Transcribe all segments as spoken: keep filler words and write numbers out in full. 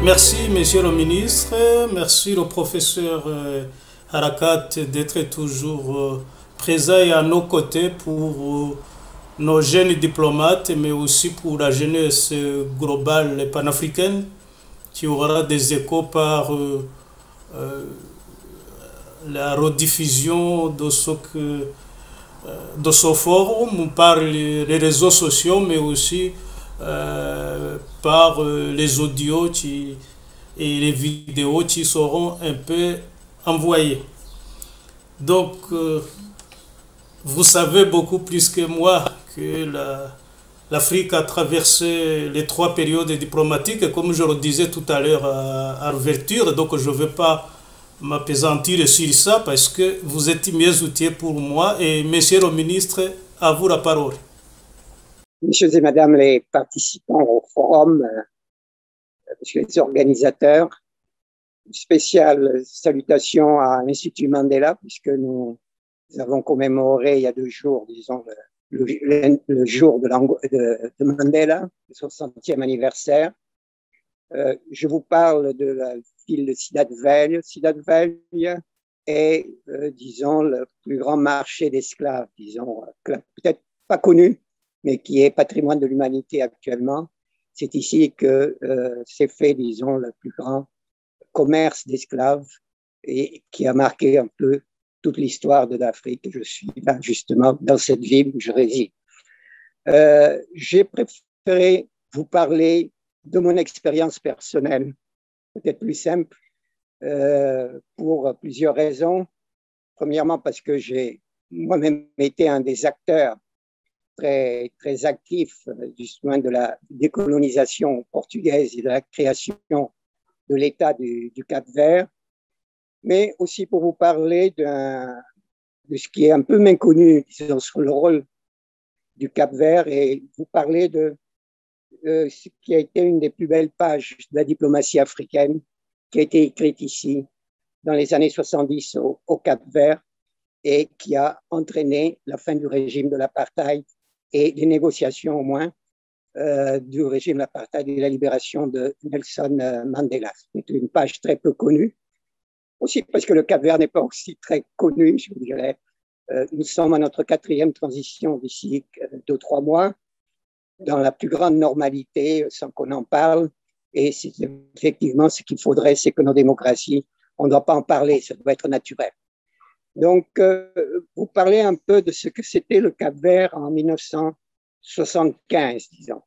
Merci, monsieur le ministre. Merci au professeur euh, Harakat d'être toujours euh, présent et à nos côtés pour euh, nos jeunes diplomates, mais aussi pour la jeunesse globale et panafricaine qui aura des échos par euh, euh, la rediffusion de ce, que, de ce forum, par les, les réseaux sociaux, mais aussi euh, par euh, les audios qui, et les vidéos qui seront un peu envoyées. Donc, euh, vous savez beaucoup plus que moi que la, l'Afrique a traversé les trois périodes diplomatiques, et comme je le disais tout à l'heure à, à l'ouverture, donc je ne vais pas m'appesantir sur ça parce que vous êtes mieux outillés pour moi. Et monsieur le ministre, à vous la parole. Messieurs et Madame les participants au forum, euh, Monsieur les organisateurs, une spéciale salutation à l'Institut Mandela, puisque nous, nous avons commémoré il y a deux jours, disons, le, le, le jour de, de, de Mandela, le soixantième anniversaire. Euh, je vous parle de la ville de Ciudad Vella. Ciudad Vella est, euh, disons, le plus grand marché d'esclaves, disons, peut-être pas connu, mais qui est patrimoine de l'humanité actuellement. C'est ici que euh, s'est fait, disons, le plus grand commerce d'esclaves et qui a marqué un peu toute l'histoire de l'Afrique. Je suis là, justement, dans cette ville où je réside. Euh, j'ai préféré vous parler de mon expérience personnelle, peut-être plus simple, euh, pour plusieurs raisons. Premièrement, parce que j'ai moi-même été un des acteurs très, très actifs, justement, de la décolonisation portugaise et de la création de l'État du, du Cap-Vert, mais aussi pour vous parler de ce qui est un peu méconnu, disons, sur le rôle du Cap-Vert et vous parler de euh, ce qui a été une des plus belles pages de la diplomatie africaine qui a été écrite ici dans les années soixante-dix au, au Cap-Vert et qui a entraîné la fin du régime de l'apartheid et les négociations au moins euh, du régime de l'apartheid et la libération de Nelson Mandela. C'est une page très peu connue, aussi parce que le Cap-Vert n'est pas aussi très connu, je vous dirais. Euh, nous sommes à notre quatrième transition d'ici deux, trois mois, dans la plus grande normalité, sans qu'on en parle. Et c'est effectivement ce qu'il faudrait, c'est que nos démocraties, on ne doit pas en parler, ça doit être naturel. Donc, euh, vous parlez un peu de ce que c'était le Cap-Vert en mille neuf cent soixante-quinze, disons.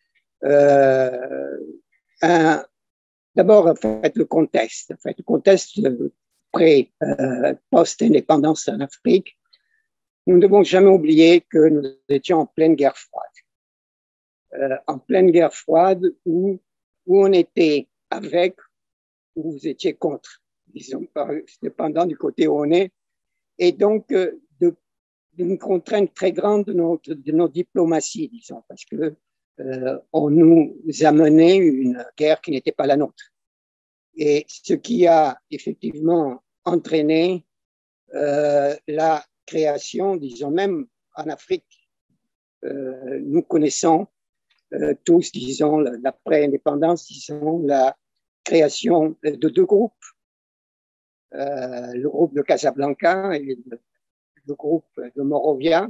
Euh, un, D'abord, en fait, le contexte. En fait, le contexte pré, euh, post-indépendance en Afrique. Nous ne devons jamais oublier que nous étions en pleine guerre froide. Euh, en pleine guerre froide où, où on était avec, où vous étiez contre, disons, dépendant du côté où on est. Et donc, euh, de, d'une contrainte très grande de, notre, de nos diplomaties, disons, parce que euh, on nous a mené une guerre qui n'était pas la nôtre. Et ce qui a effectivement entraîné euh, la création, disons même en Afrique, euh, nous connaissons euh, tous, disons, l'après-indépendance, disons, la création de deux groupes, euh, le groupe de Casablanca et le, le groupe de Morovia,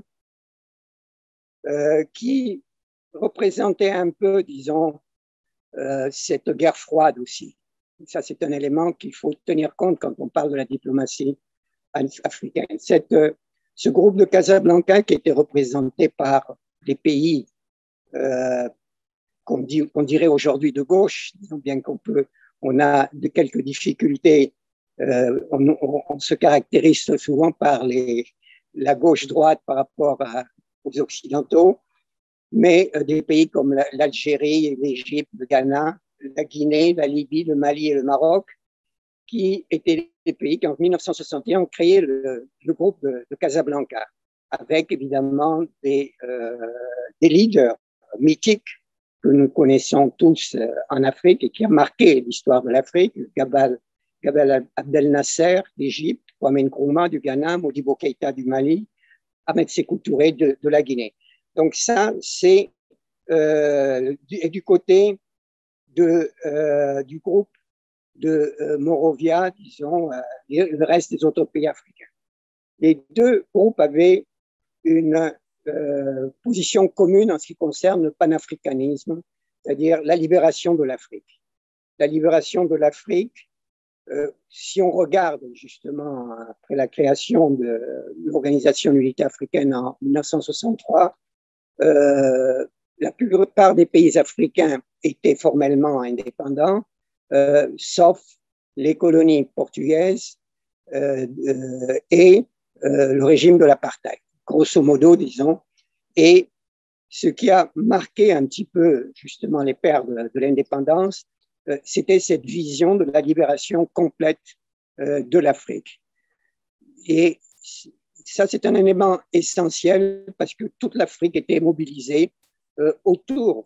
euh, qui représentaient un peu, disons, euh, cette guerre froide aussi. Ça, c'est un élément qu'il faut tenir compte quand on parle de la diplomatie africaine. Cette, ce groupe de Casablanca qui était représenté par des pays euh, qu'on, dit, qu'on dirait aujourd'hui de gauche, bien qu'on peut, on a de quelques difficultés, euh, on, on, on se caractérise souvent par les, la gauche-droite par rapport à, aux Occidentaux, mais euh, des pays comme l'Algérie, l'Égypte, le Ghana, la Guinée, la Libye, le Mali et le Maroc, qui étaient des pays qui, en mille neuf cent soixante et un, ont créé le, le groupe de, de Casablanca, avec évidemment des, euh, des leaders mythiques que nous connaissons tous euh, en Afrique et qui ont marqué l'histoire de l'Afrique, Gabal, Gabal Abdel Nasser d'Égypte, Kwame Nkrumah du Ghana, Modibo Keïta du Mali, Ahmed Sékou Touré de, de la Guinée. Donc ça, c'est euh, du, du côté de, euh, du groupe de euh, Monrovia, disons, euh, le reste des autres pays africains. Les deux groupes avaient une euh, position commune en ce qui concerne le panafricanisme, c'est-à-dire la libération de l'Afrique. La libération de l'Afrique, euh, si on regarde justement après la création de l'Organisation d'unité africaine en mille neuf cent soixante-trois, euh, la plupart des pays africains étaient formellement indépendants, euh, sauf les colonies portugaises euh, euh, et euh, le régime de l'apartheid, grosso modo, disons. Et ce qui a marqué un petit peu justement les pères de, de l'indépendance, euh, c'était cette vision de la libération complète euh, de l'Afrique. Et ça, c'est un élément essentiel parce que toute l'Afrique était mobilisée euh, autour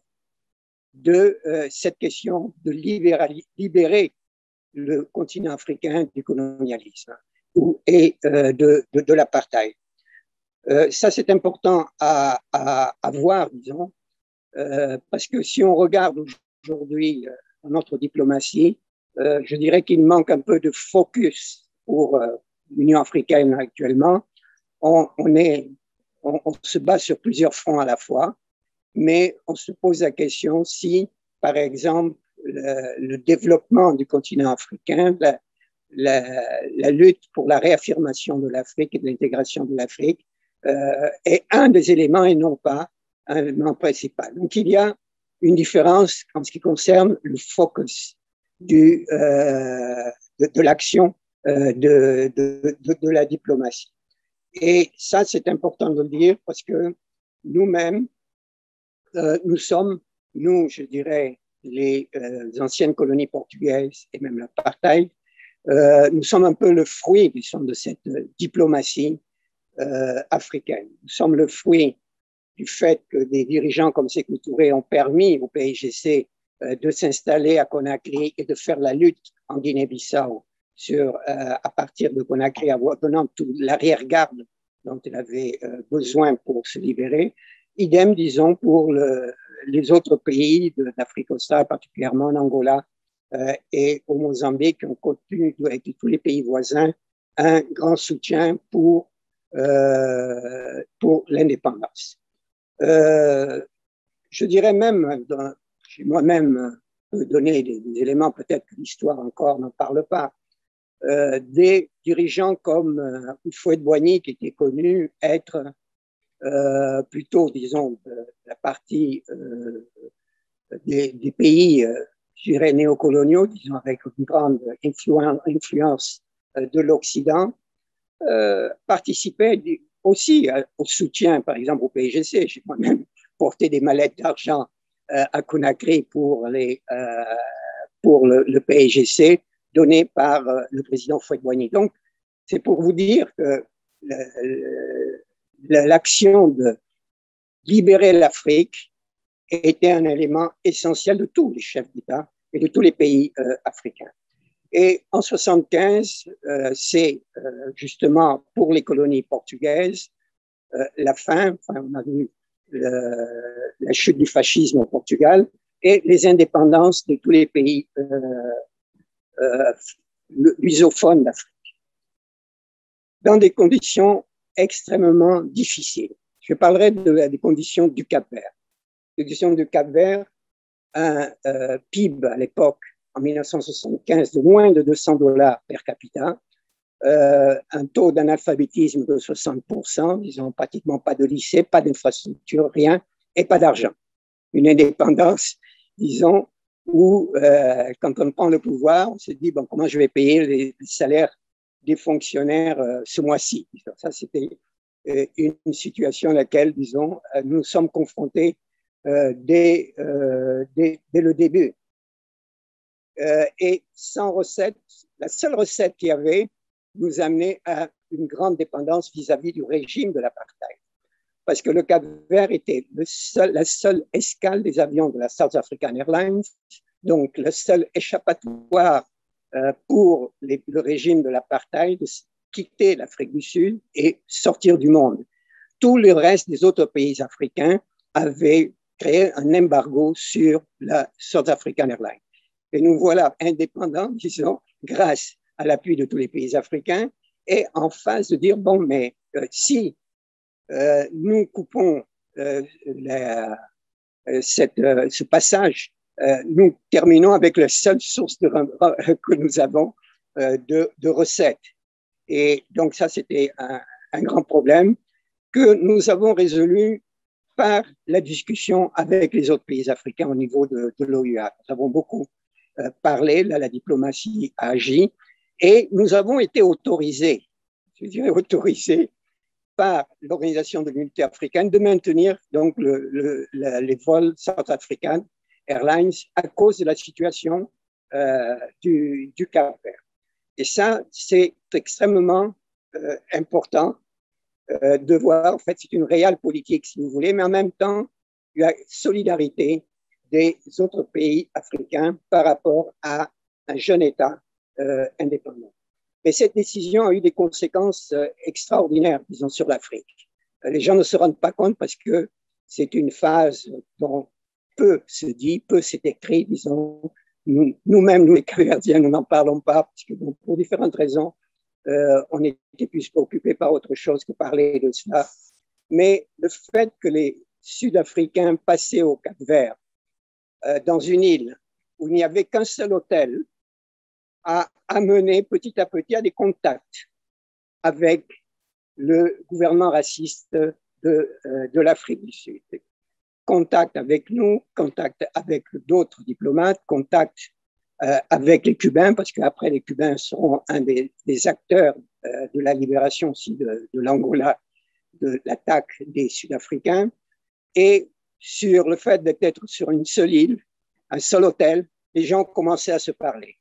de euh, cette question de libérer le continent africain du colonialisme et euh, de, de, de l'apartheid. Euh, ça, c'est important à, à, à voir, disons, euh, parce que si on regarde aujourd'hui euh, notre diplomatie, euh, je dirais qu'il manque un peu de focus pour euh, l'Union africaine actuellement. On, on, est, on, on se bat sur plusieurs fronts à la fois, mais on se pose la question si, par exemple, le, le développement du continent africain, la, la, la lutte pour la réaffirmation de l'Afrique et de l'intégration de l'Afrique euh, est un des éléments et non pas un élément principal. Donc, il y a une différence en ce qui concerne le focus du, euh, de, de l'action euh, de, de, de, de la diplomatie. Et ça, c'est important de le dire parce que nous-mêmes, euh, nous sommes, nous, je dirais, les euh, anciennes colonies portugaises et même l'apartheid, euh, nous sommes un peu le fruit, disons, de cette euh, diplomatie euh, africaine. Nous sommes le fruit du fait que des dirigeants comme Sékou Touré ont permis au P I G C euh, de s'installer à Conakry et de faire la lutte en Guinée-Bissau sur, euh, à partir de Conakry, donnant toute l'arrière-garde dont elle avait euh, besoin pour se libérer. Idem, disons, pour le, les autres pays d'Afrique australe, particulièrement en Angola euh, et au Mozambique, qui ont contenu, avec tous les pays voisins, un grand soutien pour, euh, pour l'indépendance. Euh, je dirais même, j'ai moi-même donné des, des éléments, peut-être que l'histoire encore n'en parle pas, euh, des dirigeants comme euh, Houphouët-Boigny, qui était connu être euh, plutôt, disons, de la partie euh, des, des pays, euh, je dirais, néocoloniaux, disons, avec une grande influence, influence euh, de l'Occident, euh, participaient aussi euh, au soutien, par exemple, au P I G C. J'ai moi-même porté des mallettes d'argent euh, à Conakry pour, les, euh, pour le, le P I G C, donné par euh, le président Houphouët-Boigny. Donc, c'est pour vous dire que l'action de libérer l'Afrique était un élément essentiel de tous les chefs d'État et de tous les pays euh, africains. Et en soixante-quinze, euh, c'est euh, justement pour les colonies portugaises euh, la fin, enfin, on a vu le, la chute du fascisme au Portugal et les indépendances de tous les pays euh, euh, lusophones d'Afrique, dans des conditions extrêmement difficiles. Je parlerai de, des conditions du Cap-Vert. Les conditions du Cap-Vert, un euh, P I B à l'époque, en mille neuf cent soixante-quinze, de moins de deux cents dollars per capita, euh, un taux d'analphabétisme de soixante pour cent, disons pratiquement pas de lycée, pas d'infrastructure, rien, et pas d'argent. Une indépendance, disons, où euh, quand on prend le pouvoir, on se dit, bon, comment je vais payer les, les salaires des fonctionnaires euh, ce mois-ci. Ça, c'était euh, une, une situation à laquelle, disons, euh, nous sommes confrontés euh, dès, euh, dès, dès le début. Euh, et sans recette, la seule recette qu'il y avait nous amenait à une grande dépendance vis-à-vis du régime de l'apartheid. Parce que le Cap-Vert était le seul, la seule escale des avions de la South African Airlines, donc le seul échappatoire euh, pour les, le régime de l'apartheid de quitter l'Afrique du Sud et sortir du monde. Tout le reste des autres pays africains avaient créer un embargo sur la South African Airlines. Et nous voilà indépendants, disons, grâce à l'appui de tous les pays africains, et en phase de dire, bon, mais euh, si euh, nous coupons euh, la, euh, cette, euh, ce passage, euh, nous terminons avec la seule source de, euh, que nous avons euh, de, de recettes. Et donc ça, c'était un, un grand problème que nous avons résolu par la discussion avec les autres pays africains au niveau de, de l'O U A. Nous avons beaucoup euh, parlé, là, la diplomatie a agi, et nous avons été autorisés, je dirais autorisés, par l'Organisation de l'Unité africaine de maintenir donc le, le, la, les vols South African Airlines à cause de la situation euh, du, du Cap-Vert. Et ça, c'est extrêmement euh, important euh, de voir. En fait, c'est une réelle politique, si vous voulez, mais en même temps, il y a solidarité des autres pays africains par rapport à un jeune État euh, indépendant. Mais cette décision a eu des conséquences euh, extraordinaires, disons, sur l'Afrique. Euh, les gens ne se rendent pas compte parce que c'est une phase dont peu se dit, peu s'est écrit, disons. Nous, nous-mêmes, nous les Capverdiens, nous n'en parlons pas parce que bon, pour différentes raisons, euh, on était plus préoccupés par autre chose que parler de cela. Mais le fait que les Sud-Africains passaient au Cap-Vert euh, dans une île où il n'y avait qu'un seul hôtel a amené petit à petit à des contacts avec le gouvernement raciste de, euh, de l'Afrique du Sud. Contact avec nous, contact avec d'autres diplomates, contact euh, avec les Cubains, parce qu'après les Cubains seront un des, des acteurs euh, de la libération aussi de, de l'Angola, de l'attaque des Sud-Africains, et sur le fait d'être sur une seule île, un seul hôtel, les gens commençaient à se parler.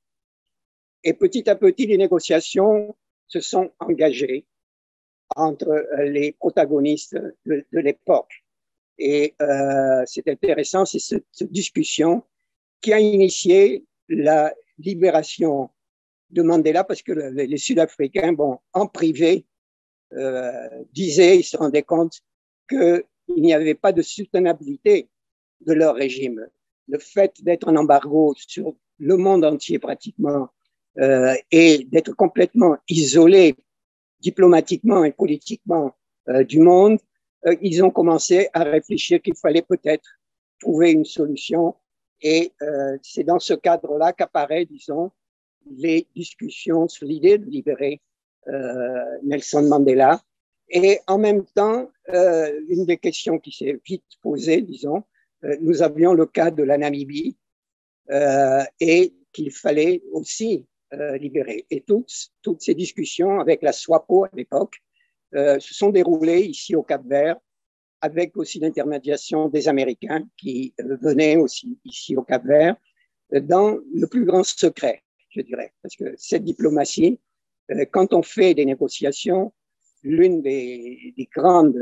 Et petit à petit, les négociations se sont engagées entre les protagonistes de, de l'époque. Et euh, c'est intéressant, c'est cette, cette discussion qui a initié la libération de Mandela, parce que le, les Sud-Africains, bon, en privé, euh, disaient, ils se rendaient compte qu'il n'y avait pas de soutenabilité de leur régime. Le fait d'être en embargo sur le monde entier pratiquement, Euh, et d'être complètement isolés diplomatiquement et politiquement euh, du monde, euh, ils ont commencé à réfléchir qu'il fallait peut-être trouver une solution. Et euh, c'est dans ce cadre-là qu'apparaissent, disons, les discussions sur l'idée de libérer euh, Nelson Mandela. Et en même temps, euh, une des questions qui s'est vite posée, disons, euh, nous avions le cas de la Namibie euh, et qu'il fallait aussi Euh, libérés. Et toutes, toutes ces discussions avec la SWAPO à l'époque euh, se sont déroulées ici au Cap-Vert, avec aussi l'intermédiation des Américains qui euh, venaient aussi ici au Cap-Vert, euh, dans le plus grand secret, je dirais. Parce que cette diplomatie, euh, quand on fait des négociations, l'une des, des grandes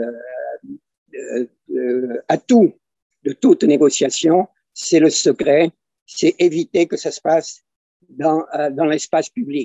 euh, euh, atouts de toute négociation, c'est le secret, c'est éviter que ça se passe dans, euh, dans l'espace public.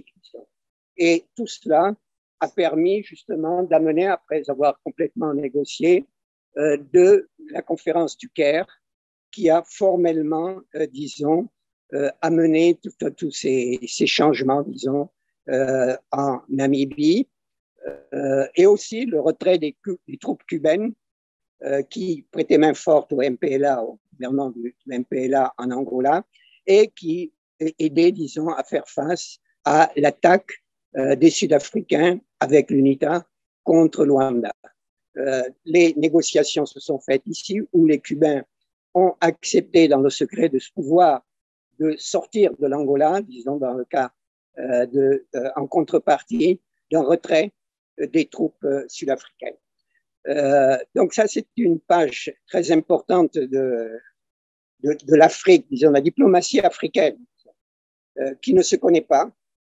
Et tout cela a permis justement d'amener, après avoir complètement négocié, euh, de la conférence du Caire, qui a formellement, euh, disons, euh, amené tous ces, ces changements, disons, euh, en Namibie, euh, et aussi le retrait des, des troupes cubaines euh, qui prêtaient main forte au M P L A, au gouvernement du M P L A en Angola, et qui aider, disons, à faire face à l'attaque euh, des Sud-Africains avec l'UNITA contre Luanda. Euh, les négociations se sont faites ici où les Cubains ont accepté dans le secret de ce pouvoir de sortir de l'Angola, disons dans le cas euh, de, euh, en contrepartie d'un retrait euh, des troupes euh, sud-africaines. Euh, donc ça, c'est une page très importante de, de, de l'Afrique, disons, la diplomatie africaine, Euh, qui ne se connaît pas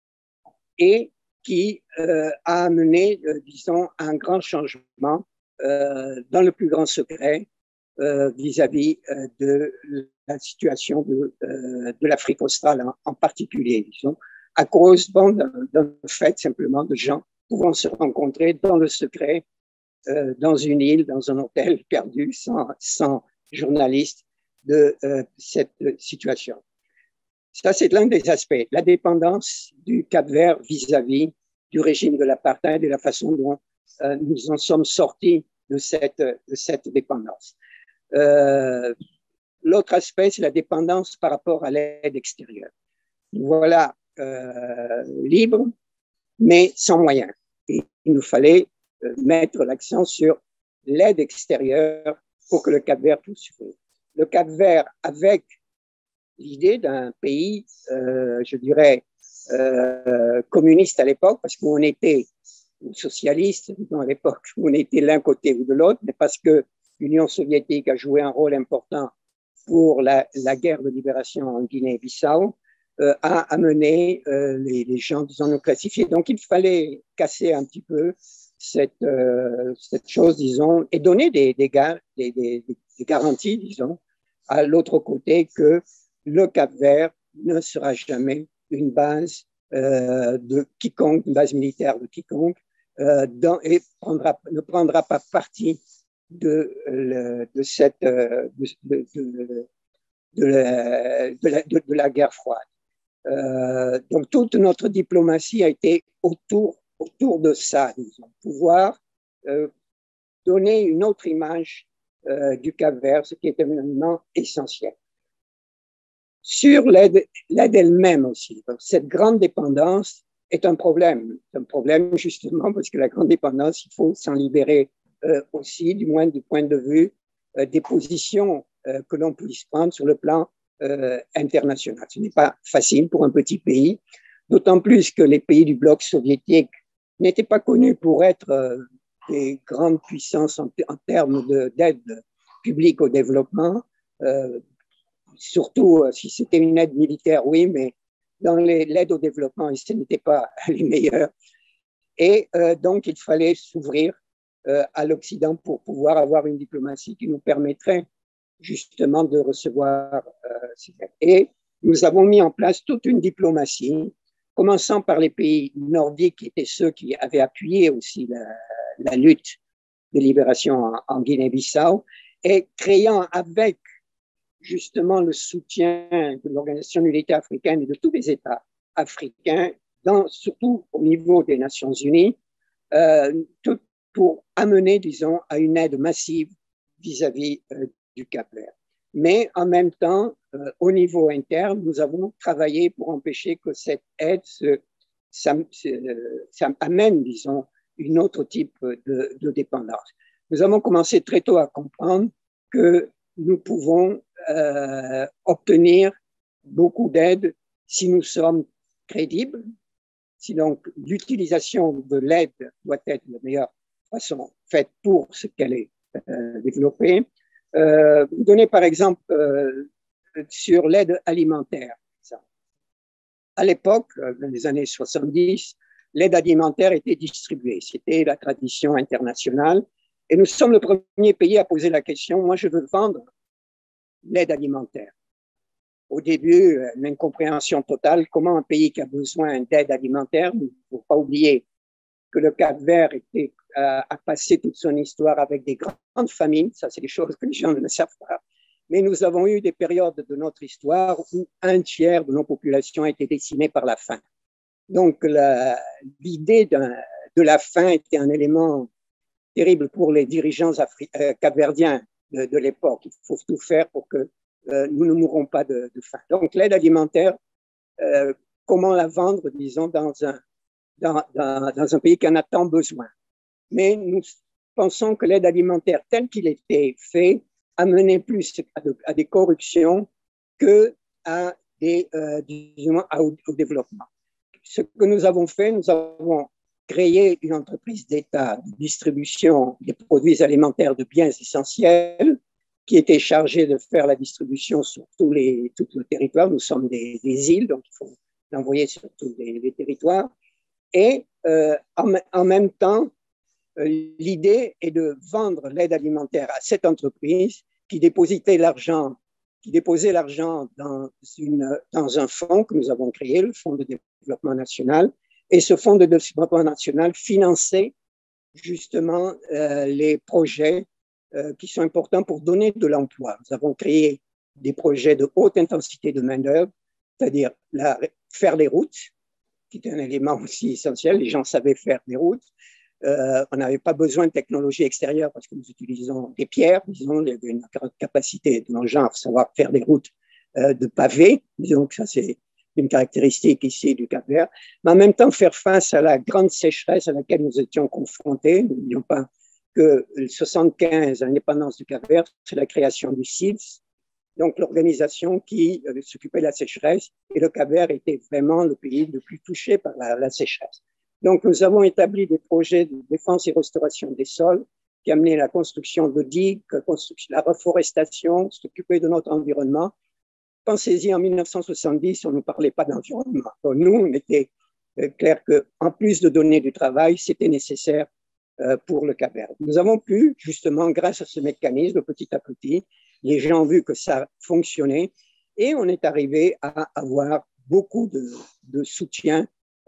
et qui euh, a amené, euh, disons, un grand changement euh, dans le plus grand secret euh, vis-à-vis euh, de la situation de, euh, de l'Afrique australe en, en particulier, disons, à cause bon, d'un fait simplement de gens pouvant se rencontrer dans le secret, euh, dans une île, dans un hôtel perdu, sans, sans journalistes de euh, cette situation. Ça, c'est l'un des aspects, la dépendance du Cap-Vert vis-à-vis du régime de l'apartheid et la façon dont euh, nous en sommes sortis de cette, de cette dépendance. Euh, L'autre aspect, c'est la dépendance par rapport à l'aide extérieure. Voilà, euh, libre, mais sans moyens. Et il nous fallait euh, mettre l'accent sur l'aide extérieure pour que le Cap-Vert puisse s'ouvrir. Le Cap-Vert, avec l'idée d'un pays, euh, je dirais, euh, communiste à l'époque, parce qu'on était socialiste à l'époque, on était l'un côté ou de l'autre, mais parce que l'Union soviétique a joué un rôle important pour la, la guerre de libération en Guinée-Bissau, euh, a amené euh, les, les gens, disons, non classifiés. Donc, il fallait casser un petit peu cette, euh, cette chose, disons, et donner des, des, des, des, des garanties, disons, à l'autre côté que le Cap-Vert ne sera jamais une base euh, de quiconque, une base militaire de quiconque, euh, dans, et prendra, ne prendra pas partie de, le, de, cette, de, de, de, de, la, de, la, de, de la guerre froide. Euh, donc, toute notre diplomatie a été autour, autour de ça, disons, pouvoir euh, donner une autre image euh, du Cap-Vert, ce qui est éminemment essentiel. Sur l'aide elle-même aussi, donc, cette grande dépendance est un problème. C'est un problème justement parce que la grande dépendance, il faut s'en libérer euh, aussi, du moins du point de vue euh, des positions euh, que l'on puisse prendre sur le plan euh, international. Ce n'est pas facile pour un petit pays, d'autant plus que les pays du bloc soviétique n'étaient pas connus pour être euh, des grandes puissances en, en termes d'aide publique au développement, euh, surtout euh, si c'était une aide militaire, oui, mais dans l'aide au développement, ce n'était pas les meilleurs. Et euh, donc, il fallait s'ouvrir euh, à l'Occident pour pouvoir avoir une diplomatie qui nous permettrait justement de recevoir euh, ces aides. Et nous avons mis en place toute une diplomatie, commençant par les pays nordiques, qui étaient ceux qui avaient appuyé aussi la, la lutte de libération en, en Guinée-Bissau, et créant avec justement le soutien de l'Organisation de l'Unité africaine et de tous les États africains, dans, surtout au niveau des Nations Unies, euh, tout pour amener, disons, à une aide massive vis-à-vis euh, du Cap-Vert. Mais en même temps, euh, au niveau interne, nous avons travaillé pour empêcher que cette aide se, ça, ça amène, disons, une autre type de, de dépendance. Nous avons commencé très tôt à comprendre que nous pouvons euh, obtenir beaucoup d'aide si nous sommes crédibles, si donc l'utilisation de l'aide doit être la meilleure façon faite pour ce qu'elle est euh, développée. Euh, vous donnez par exemple euh, sur l'aide alimentaire. À l'époque, dans les années soixante-dix, l'aide alimentaire était distribuée. C'était la tradition internationale. Et nous sommes le premier pays à poser la question, moi je veux vendre l'aide alimentaire. Au début, une incompréhension totale, comment un pays qui a besoin d'aide alimentaire, il ne faut pas oublier que le Cap-Vert était, euh, a passé toute son histoire avec des grandes famines, ça c'est des choses que les gens ne savent pas, mais nous avons eu des périodes de notre histoire où un tiers de nos populations étaient décimées par la faim. Donc l'idée de la faim était un élément terrible pour les dirigeants euh, capverdiens de, de l'époque. Il faut tout faire pour que euh, nous ne mourrons pas de, de faim. Donc l'aide alimentaire, euh, comment la vendre, disons, dans un, dans, dans, dans un pays qui en a tant besoin. Mais nous pensons que l'aide alimentaire telle qu'il était fait amenait plus à, de, à des corruptions que à des, euh, disons, à, au, au développement. Ce que nous avons fait, nous avons créé une entreprise d'État de distribution des produits alimentaires de biens essentiels qui était chargée de faire la distribution sur tous les, tout le territoire. Nous sommes des, des îles, donc il faut l'envoyer sur tous les, les territoires. Et euh, en, en même temps, euh, l'idée est de vendre l'aide alimentaire à cette entreprise qui dépositait l'argent, qui déposait l'argent dans, une, dans un fonds que nous avons créé, le Fonds de développement national. Et ce fonds de développement national finançait justement euh, les projets euh, qui sont importants pour donner de l'emploi. Nous avons créé des projets de haute intensité de main-d'œuvre, c'est-à-dire la, faire les routes, qui est un élément aussi essentiel. Les gens savaient faire des routes. Euh, on n'avait pas besoin de technologie extérieure parce que nous utilisons des pierres, disons, il y avait une capacité de nos gens à savoir faire des routes euh, de pavés, disons que ça c'est une caractéristique ici du Cap-Vert, mais en même temps faire face à la grande sécheresse à laquelle nous étions confrontés. N'oublions pas que le soixante-quinze, l'indépendance du Cap-Vert, c'est la création du C I D S, donc l'organisation qui euh, s'occupait de la sécheresse, et le Cap-Vert était vraiment le pays le plus touché par la, la sécheresse. Donc, nous avons établi des projets de défense et restauration des sols qui amenaient la construction de digues, la reforestation, s'occuper de notre environnement. Pensez-y, en mille neuf cent soixante-dix, on ne nous parlait pas d'environnement. Nous, on était clair qu'en plus de donner du travail, c'était nécessaire pour le Cap-Vert. Nous avons pu, justement, grâce à ce mécanisme, petit à petit, les gens ont vu que ça fonctionnait et on est arrivé à avoir beaucoup de, de soutien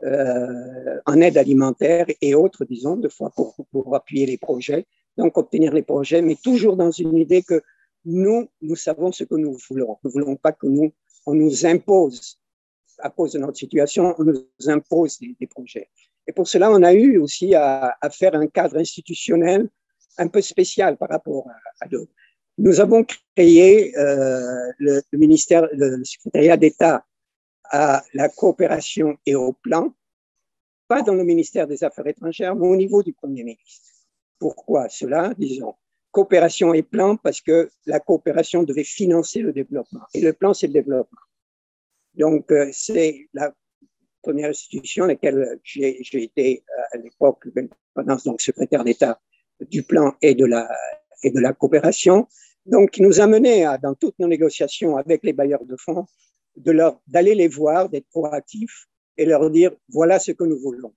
Euh, en aide alimentaire et autres, disons, de fois pour, pour appuyer les projets, donc obtenir les projets, mais toujours dans une idée que nous, nous savons ce que nous voulons. Nous ne voulons pas que nous, on nous impose, à cause de notre situation, on nous impose des, des projets. Et pour cela, on a eu aussi à, à faire un cadre institutionnel un peu spécial par rapport à, à d'autres. Nous avons créé euh, le, le ministère, le, le secrétariat d'État à la coopération et au plan, pas dans le ministère des Affaires étrangères, mais au niveau du Premier ministre. Pourquoi cela? Disons, coopération et plan, parce que la coopération devait financer le développement, et le plan, c'est le développement. Donc, euh, c'est la première institution à laquelle j'ai été à l'époque, pendant donc secrétaire d'État du plan et de la, et de la coopération, donc qui nous a menés à, dans toutes nos négociations avec les bailleurs de fonds, de leur, d'aller les voir, d'être proactifs et leur dire voilà ce que nous voulons.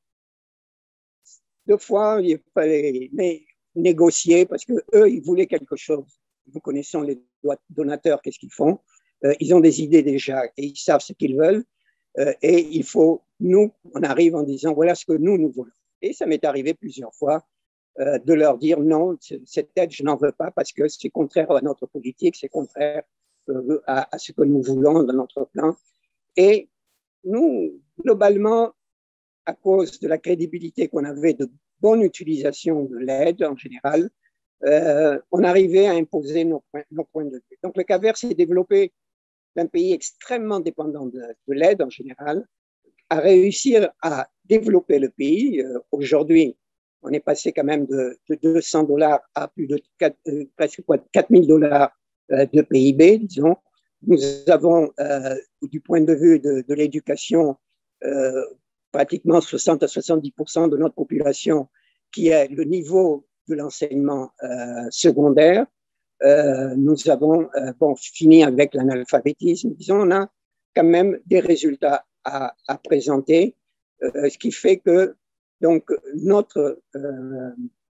Deux fois, il fallait mais, négocier parce que eux, ils voulaient quelque chose. Nous connaissons les donateurs, qu'est-ce qu'ils font? Euh, ils ont des idées déjà et ils savent ce qu'ils veulent. Euh, et il faut, nous, on arrive en disant voilà ce que nous, nous voulons. Et ça m'est arrivé plusieurs fois euh, de leur dire non, cette aide, je n'en veux pas parce que c'est contraire à notre politique, c'est contraire À, à ce que nous voulons dans notre plan. Et nous, globalement, à cause de la crédibilité qu'on avait de bonne utilisation de l'aide en général, euh, on arrivait à imposer nos points, nos points de vue. Donc le Cap-Vert s'est développé d'un pays extrêmement dépendant de, de l'aide en général, à réussir à développer le pays. Euh, Aujourd'hui, on est passé quand même de, de deux cents dollars à plus de quatre, euh, presque quatre mille dollars de P I B, disons. Nous avons, euh, du point de vue de, de l'éducation, euh, pratiquement soixante à soixante-dix pour cent de notre population qui est le niveau de l'enseignement euh, secondaire. Euh, nous avons euh, bon, fini avec l'analphabétisme. Disons, on a quand même des résultats à, à présenter, euh, ce qui fait que donc, notre euh,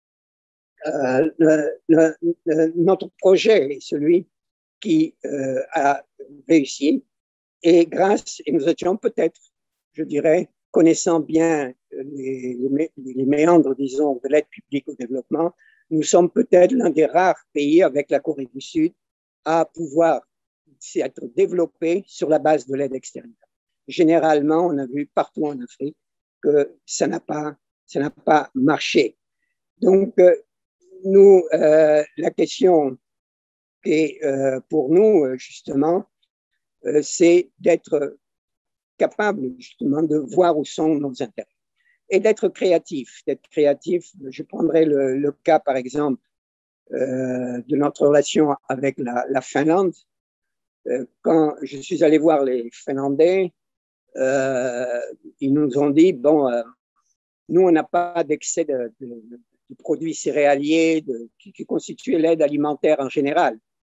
Euh, le, le, le, notre projet est celui qui euh, a réussi et grâce, et nous étions peut-être, je dirais, connaissant bien les, les, les méandres, disons, de l'aide publique au développement, nous sommes peut-être l'un des rares pays avec la Corée du Sud à pouvoir s'être développé sur la base de l'aide extérieure. Généralement, on a vu partout en Afrique que ça n'a pas, ça n'a pas marché. Donc, euh, Nous, euh, la question est euh, pour nous, justement, euh, c'est d'être capable, justement, de voir où sont nos intérêts et d'être créatif. D'être créatif, je prendrai le, le cas, par exemple, euh, de notre relation avec la, la Finlande. Euh, quand je suis allé voir les Finlandais, euh, ils nous ont dit, bon, euh, nous, on n'a pas d'excès de, de, de produits céréaliers de, qui, qui constituaient l'aide alimentaire en général.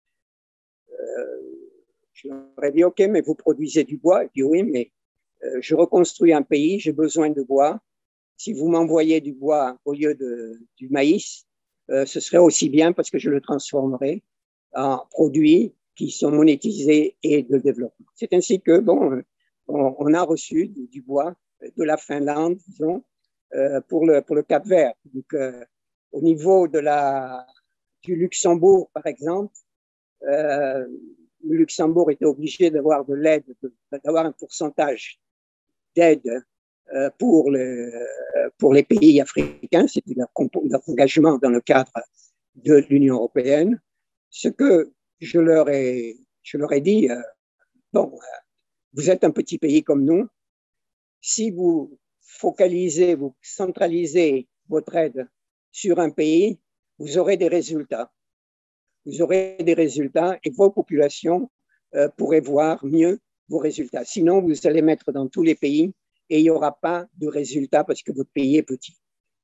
Euh, je leur ai dit, OK, mais vous produisez du bois? Et puis oui, mais euh, je reconstruis un pays, j'ai besoin de bois. Si vous m'envoyez du bois au lieu de, du maïs, euh, ce serait aussi bien parce que je le transformerai en produits qui sont monétisés et de développement. C'est ainsi que, bon, on, on a reçu du, du bois de la Finlande, disons, euh, pour le, pour le Cap-Vert. Donc, euh, au niveau de la, du Luxembourg, par exemple, euh, le Luxembourg était obligé d'avoir de l'aide, d'avoir un pourcentage d'aide euh, pour, le, pour les pays africains, c'était leur, leur engagement dans le cadre de l'Union européenne. Ce que je leur ai, je leur ai dit, euh, bon, euh, vous êtes un petit pays comme nous, si vous focalisez, vous centralisez votre aide sur un pays, vous aurez des résultats. Vous aurez des résultats et vos populations euh, pourraient voir mieux vos résultats. Sinon, vous allez mettre dans tous les pays et il n'y aura pas de résultats parce que votre pays est petit.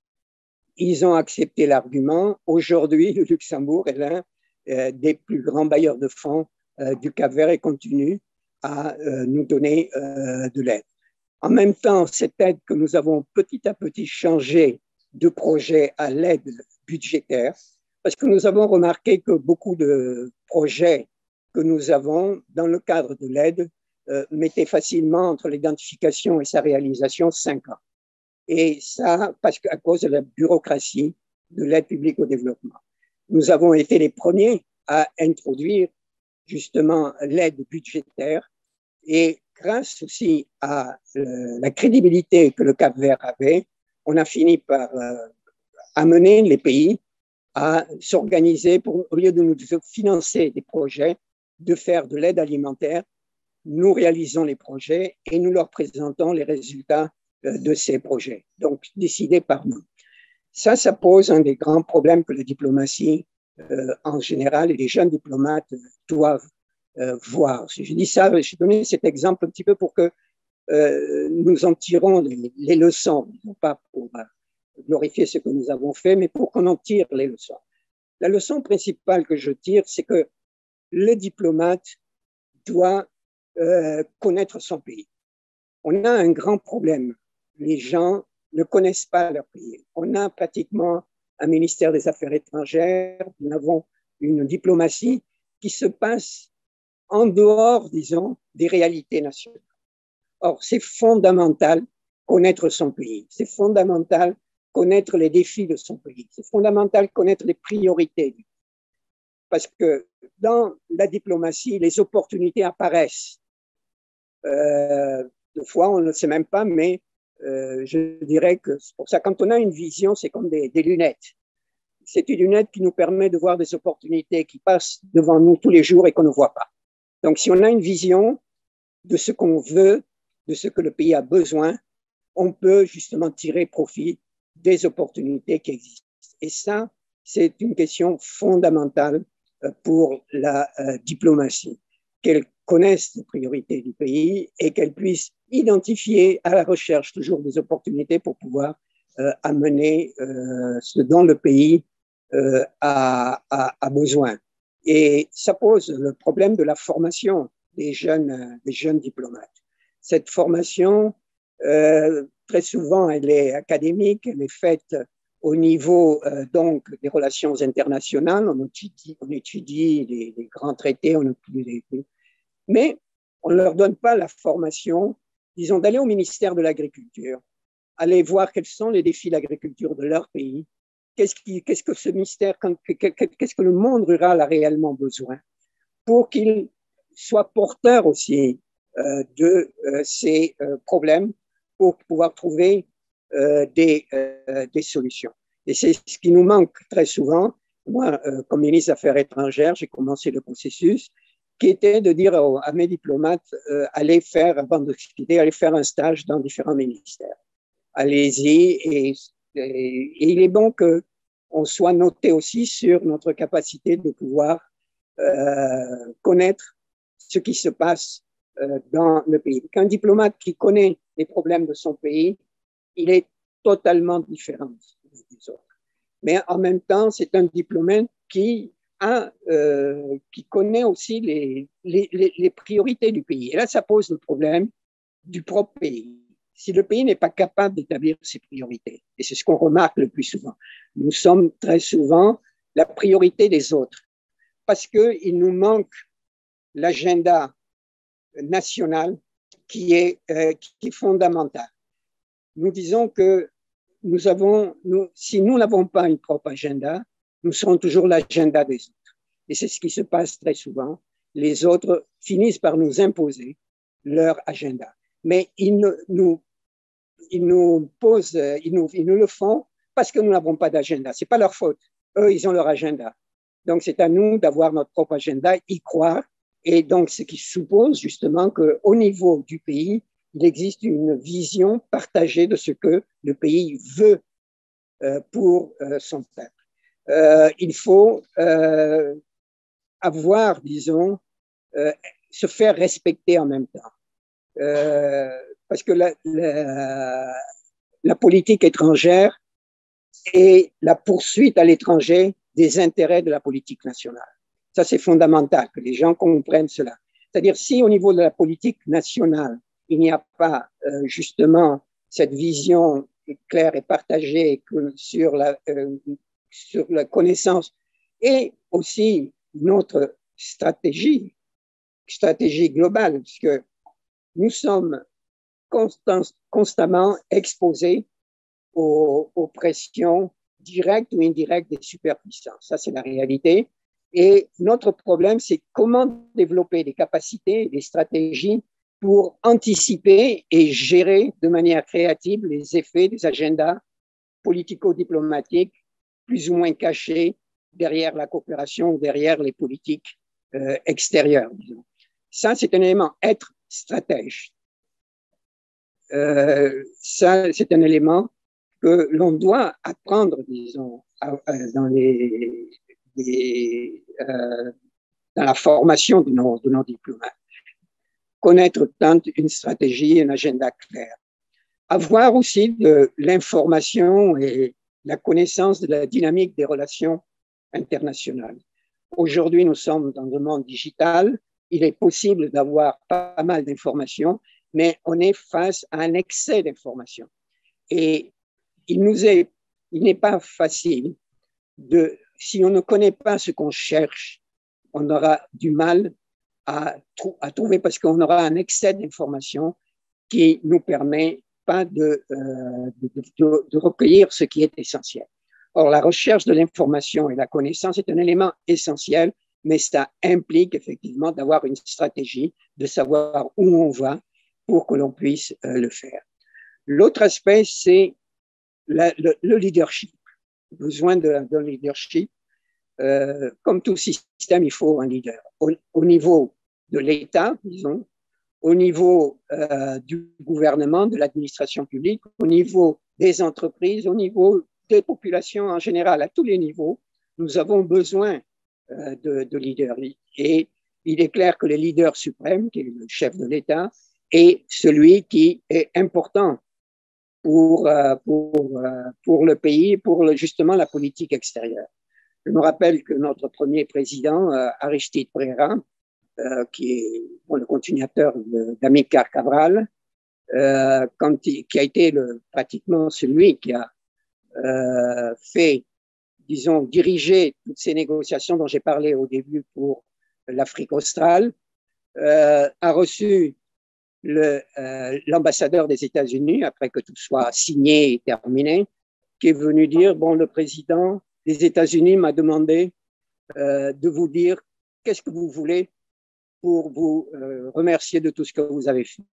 Ils ont accepté l'argument. Aujourd'hui, le Luxembourg est l'un euh, des plus grands bailleurs de fonds euh, du Cap-Vert et continue à euh, nous donner euh, de l'aide. En même temps, cette aide que nous avons petit à petit changé de projet à l'aide budgétaire, parce que nous avons remarqué que beaucoup de projets que nous avons dans le cadre de l'aide euh, mettaient facilement entre l'identification et sa réalisation cinq ans. Et ça, parce qu'à cause de la bureaucratie de l'aide publique au développement. Nous avons été les premiers à introduire justement l'aide budgétaire et grâce aussi à euh, la crédibilité que le Cap-Vert avait, on a fini par euh, amener les pays à s'organiser pour, au lieu de nous financer des projets, de faire de l'aide alimentaire. Nous réalisons les projets et nous leur présentons les résultats euh, de ces projets, donc décidés par nous. Ça, ça pose un des grands problèmes que la diplomatie euh, en général et les jeunes diplomates doivent euh, voir. Si je dis ça, j'ai donné cet exemple un petit peu pour que euh, nous en tirons les, les leçons, non pas pour euh, glorifier ce que nous avons fait, mais pour qu'on en tire les leçons. La leçon principale que je tire, c'est que le diplomate doit euh, connaître son pays. On a un grand problème. Les gens ne connaissent pas leur pays. On a pratiquement un ministère des Affaires étrangères, nous avons une diplomatie qui se passe en dehors, disons, des réalités nationales. Or, c'est fondamental connaître son pays. C'est fondamental connaître les défis de son pays. C'est fondamental connaître les priorités. Parce que dans la diplomatie, les opportunités apparaissent. Euh, des fois, on ne le sait même pas, mais euh, je dirais que c'est pour ça, quand on a une vision, c'est comme des, des lunettes. C'est une lunette qui nous permet de voir des opportunités qui passent devant nous tous les jours et qu'on ne voit pas. Donc, si on a une vision de ce qu'on veut, de ce que le pays a besoin, on peut justement tirer profit des opportunités qui existent. Et ça, c'est une question fondamentale pour la euh, diplomatie, qu'elle connaisse les priorités du pays et qu'elle puisse identifier à la recherche toujours des opportunités pour pouvoir euh, amener euh, ce dont le pays euh, a, a, a besoin. Et ça pose le problème de la formation des jeunes, des jeunes diplomates. Cette formation, euh, très souvent, elle est académique, elle est faite au niveau euh, donc des relations internationales. On étudie, on étudie les, les grands traités, on étudie les, mais on ne leur donne pas la formation, disons, d'aller au ministère de l'Agriculture, aller voir quels sont les défis de l'agriculture de leur pays, qu'est-ce, qui, qu'est-ce que ce ministère, qu'est-ce que le monde rural a réellement besoin, pour qu'il soit porteur aussi euh, de euh, ces euh, problèmes, pour pouvoir trouver euh, des, euh, des solutions. Et c'est ce qui nous manque très souvent. Moi, euh, comme ministre des Affaires étrangères, j'ai commencé le processus qui était de dire à mes diplomates, euh, allez faire, avant de quitter, allez faire un stage dans différents ministères. Allez-y, et, et, et il est bon qu'on soit noté aussi sur notre capacité de pouvoir euh, connaître ce qui se passe euh, dans le pays. Qu'un diplomate qui connaît les problèmes de son pays, il est totalement différent des autres. Mais en même temps, c'est un diplomate qui a, euh, qui connaît aussi les, les, les priorités du pays. Et là, ça pose le problème du propre pays. Si le pays n'est pas capable d'établir ses priorités, et c'est ce qu'on remarque le plus souvent, nous sommes très souvent la priorité des autres, parce qu'il nous manque l'agenda national qui est, euh, qui est fondamental. Nous disons que nous avons, nous, si nous n'avons pas une propre agenda, nous serons toujours l'agenda des autres. Et c'est ce qui se passe très souvent. Les autres finissent par nous imposer leur agenda. Mais ils ne, nous, ils nous posent, ils nous, ils nous le font parce que nous n'avons pas d'agenda. Ce n'est pas leur faute. Eux, ils ont leur agenda. Donc, c'est à nous d'avoir notre propre agenda, y croire. Et donc, ce qui suppose justement qu'au niveau du pays, il existe une vision partagée de ce que le pays veut euh, pour euh, son peuple. Euh, il faut euh, avoir, disons, euh, se faire respecter en même temps. Euh, parce que la, la, la politique étrangère est la poursuite à l'étranger des intérêts de la politique nationale. Ça, c'est fondamental, que les gens comprennent cela. C'est-à-dire, si au niveau de la politique nationale, il n'y a pas euh, justement cette vision claire et partagée que sur, la, euh, sur la connaissance et aussi notre stratégie, stratégie globale, puisque nous sommes constant, constamment exposés aux, aux pressions directes ou indirectes des superpuissances. Ça, c'est la réalité. Et notre problème, c'est comment développer des capacités, des stratégies pour anticiper et gérer de manière créative les effets des agendas politico-diplomatiques plus ou moins cachés derrière la coopération, derrière les politiques euh, extérieures, disons. Ça, c'est un élément, être stratège. Euh, ça, c'est un élément que l'on doit apprendre, disons, à, à, dans, les, les, euh, dans la formation de nos, de nos diplomates. Connaître tant une stratégie, un agenda clair. Avoir aussi de l'information et la connaissance de la dynamique des relations internationales. Aujourd'hui, nous sommes dans un monde digital. Il est possible d'avoir pas mal d'informations, mais on est face à un excès d'informations. Et il nous est, il n'est pas facile de, si on ne connaît pas ce qu'on cherche, on aura du mal à, à trouver parce qu'on aura un excès d'informations qui nous permet pas de, euh, de, de, de recueillir ce qui est essentiel. Or, la recherche de l'information et la connaissance est un élément essentiel, mais ça implique effectivement d'avoir une stratégie, de savoir où on va pour que l'on puisse euh, le faire. L'autre aspect, c'est la, le, le leadership, besoin d'un leadership. Euh, comme tout système, il faut un leader. Au, au niveau de l'État, disons, au niveau euh, du gouvernement, de l'administration publique, au niveau des entreprises, au niveau des populations en général, à tous les niveaux, nous avons besoin euh, de, de leaders. Et il est clair que le leader suprême, qui est le chef de l'État, est celui qui est important pour, euh, pour, euh, pour le pays, pour le, justement la politique extérieure. Je me rappelle que notre premier président, euh, Aristide Pereira, euh, qui est bon, le continuateur d'Amílcar Cabral, euh, quand il, qui a été le, pratiquement celui qui a euh, fait, disons, diriger toutes ces négociations dont j'ai parlé au début pour l'Afrique australe, euh, a reçu l'ambassadeur le, euh, des États-Unis, après que tout soit signé et terminé, qui est venu dire, bon, le président des États-Unis m'a demandé euh, de vous dire qu'est-ce que vous voulez pour vous euh, remercier de tout ce que vous avez fait.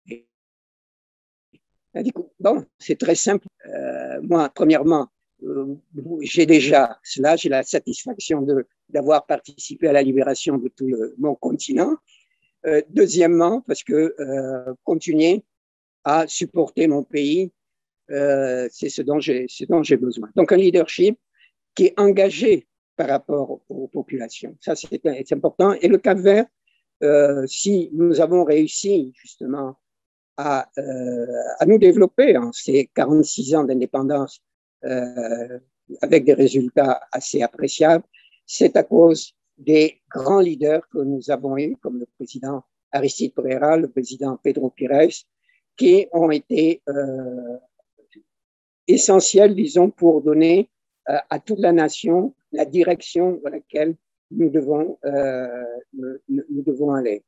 Elle dit, bon, c'est très simple. Euh, moi, premièrement, euh, j'ai déjà cela, j'ai la satisfaction de d'avoir participé à la libération de tout le, mon continent. Euh, deuxièmement, parce que euh, continuer à supporter mon pays, euh, c'est ce dont j'ai ce dont j'ai besoin. Donc, un leadership qui est engagé par rapport aux populations. Ça, c'est important. Et le Cap-Vert, euh, si nous avons réussi justement à, euh, à nous développer en ces quarante-six ans d'indépendance euh, avec des résultats assez appréciables, c'est à cause des grands leaders que nous avons eus, comme le président Aristide Pereira, le président Pedro Pires, qui ont été euh, essentiels, disons, pour donner euh, à toute la nation la direction dans laquelle nous devons, euh, nous, nous devons aller.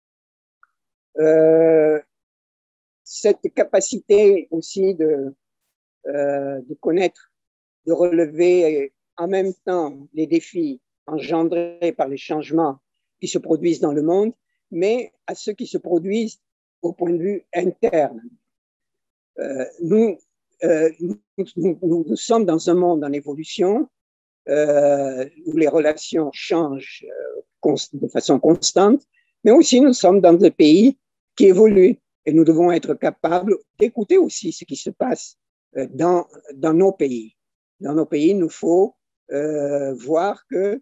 Euh, cette capacité aussi de, euh, de connaître, de relever en même temps les défis engendrés par les changements qui se produisent dans le monde, mais à ceux qui se produisent au point de vue interne. Euh, nous, euh, nous, nous, nous sommes dans un monde en évolution euh, où les relations changent euh, de façon constante, mais aussi nous sommes dans des pays qui évoluent et nous devons être capables d'écouter aussi ce qui se passe euh, dans, dans nos pays. Dans nos pays, il nous faut euh, voir que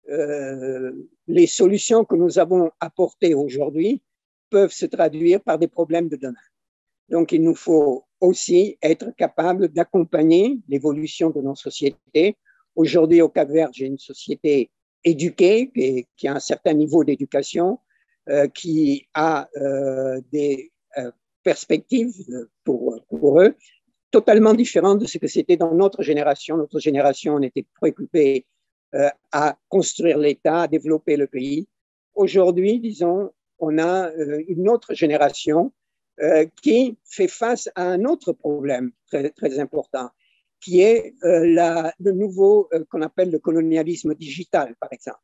euh, les solutions que nous avons apportées aujourd'hui peuvent se traduire par des problèmes de demain. Donc, il nous faut aussi être capable d'accompagner l'évolution de nos sociétés. Aujourd'hui, au Cap-Vert, j'ai une société éduquée, qui, qui a un certain niveau d'éducation, euh, qui a euh, des euh, perspectives pour, pour eux totalement différentes de ce que c'était dans notre génération. Notre génération, on était préoccupé euh, à construire l'État, à développer le pays. Aujourd'hui, disons, on a euh, une autre génération euh, qui fait face à un autre problème très, très important, qui est euh, la, le nouveau euh, qu'on appelle le colonialisme digital, par exemple,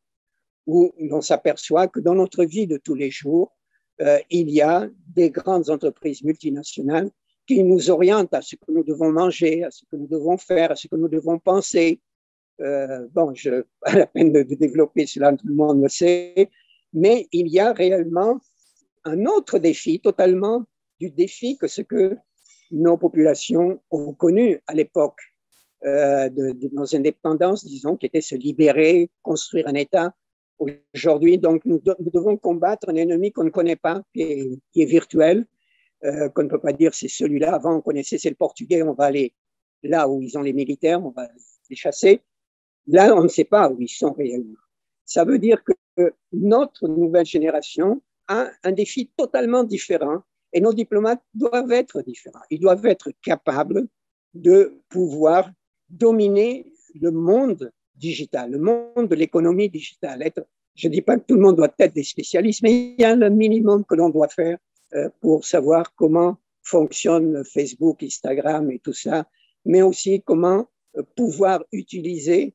où on s'aperçoit que dans notre vie de tous les jours, euh, il y a des grandes entreprises multinationales qui nous orientent à ce que nous devons manger, à ce que nous devons faire, à ce que nous devons penser. Euh, bon, je pas la peine de, de développer cela, tout le monde le sait, mais il y a réellement un autre défi, totalement du défi que ce que nos populations ont connu à l'époque euh, de, de nos indépendances, disons, qui était se libérer, construire un État. Aujourd'hui, donc, nous, de, nous devons combattre un ennemi qu'on ne connaît pas, qui est, qui est virtuel, euh, qu'on ne peut pas dire c'est celui-là. Avant, on connaissait, c'est le portugais, on va aller là où ils ont les militaires, on va les chasser. Là, on ne sait pas où ils sont réellement. Ça veut dire que notre nouvelle génération a un défi totalement différent et nos diplomates doivent être différents. Ils doivent être capables de pouvoir dominer le monde digital, le monde de l'économie digitale. Être, je ne dis pas que tout le monde doit être des spécialistes, mais il y a le minimum que l'on doit faire euh, pour savoir comment fonctionne Facebook, Instagram et tout ça, mais aussi comment euh, pouvoir utiliser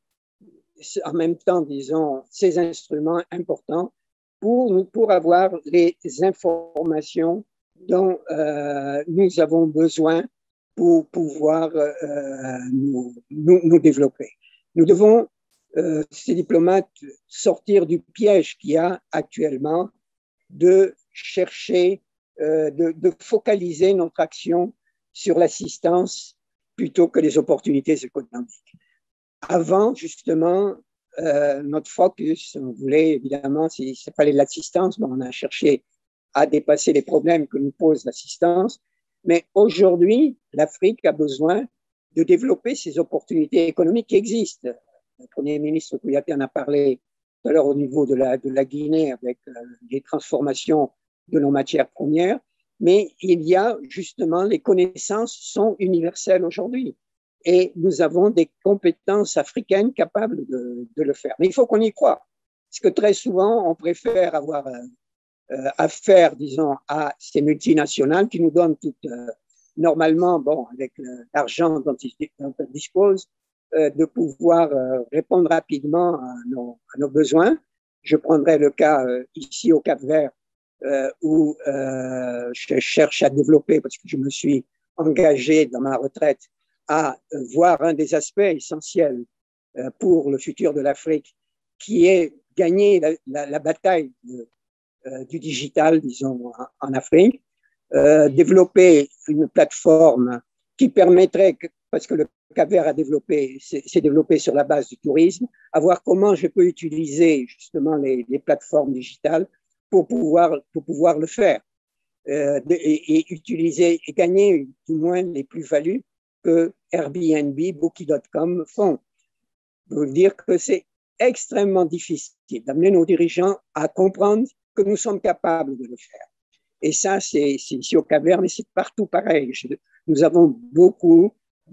en même temps, disons, ces instruments importants pour, pour avoir les informations dont euh, nous avons besoin pour pouvoir euh, nous, nous, nous développer. Nous devons, euh, ces diplomates, sortir du piège qu'il y a actuellement de chercher, euh, de, de focaliser notre action sur l'assistance plutôt que les opportunités économiques. Avant, justement, euh, notre focus, on voulait évidemment, s'il fallait de l'assistance, bon, on a cherché à dépasser les problèmes que nous pose l'assistance. Mais aujourd'hui, l'Afrique a besoin de développer ces opportunités économiques qui existent. Le Premier ministre Kouyaté en a parlé tout à l'heure au niveau de la, de la Guinée avec euh, les transformations de nos matières premières. Mais il y a justement, les connaissances sont universelles aujourd'hui. Et nous avons des compétences africaines capables de, de le faire. Mais il faut qu'on y croie. Parce que très souvent, on préfère avoir euh, affaire, disons, à ces multinationales qui nous donnent tout, euh, normalement, bon, avec l'argent dont ils, dont ils disposent, euh, de pouvoir euh, répondre rapidement à nos, à nos besoins. Je prendrai le cas euh, ici au Cap-Vert, euh, où euh, je cherche à développer, parce que je me suis engagé dans ma retraite à voir un des aspects essentiels pour le futur de l'Afrique, qui est gagner la, la, la bataille de, euh, du digital, disons, en, en Afrique, euh, développer une plateforme qui permettrait, que, parce que le Cap-Vert a développé, s'est développé sur la base du tourisme, à voir comment je peux utiliser justement les, les plateformes digitales pour pouvoir, pour pouvoir le faire euh, et, et utiliser et gagner du moins les plus-values que Airbnb, Booking point com font. Je veux dire que c'est extrêmement difficile d'amener nos dirigeants à comprendre que nous sommes capables de le faire. Et ça, c'est ici au Cap-Vert, mais c'est partout pareil. Je, nous avons beaucoup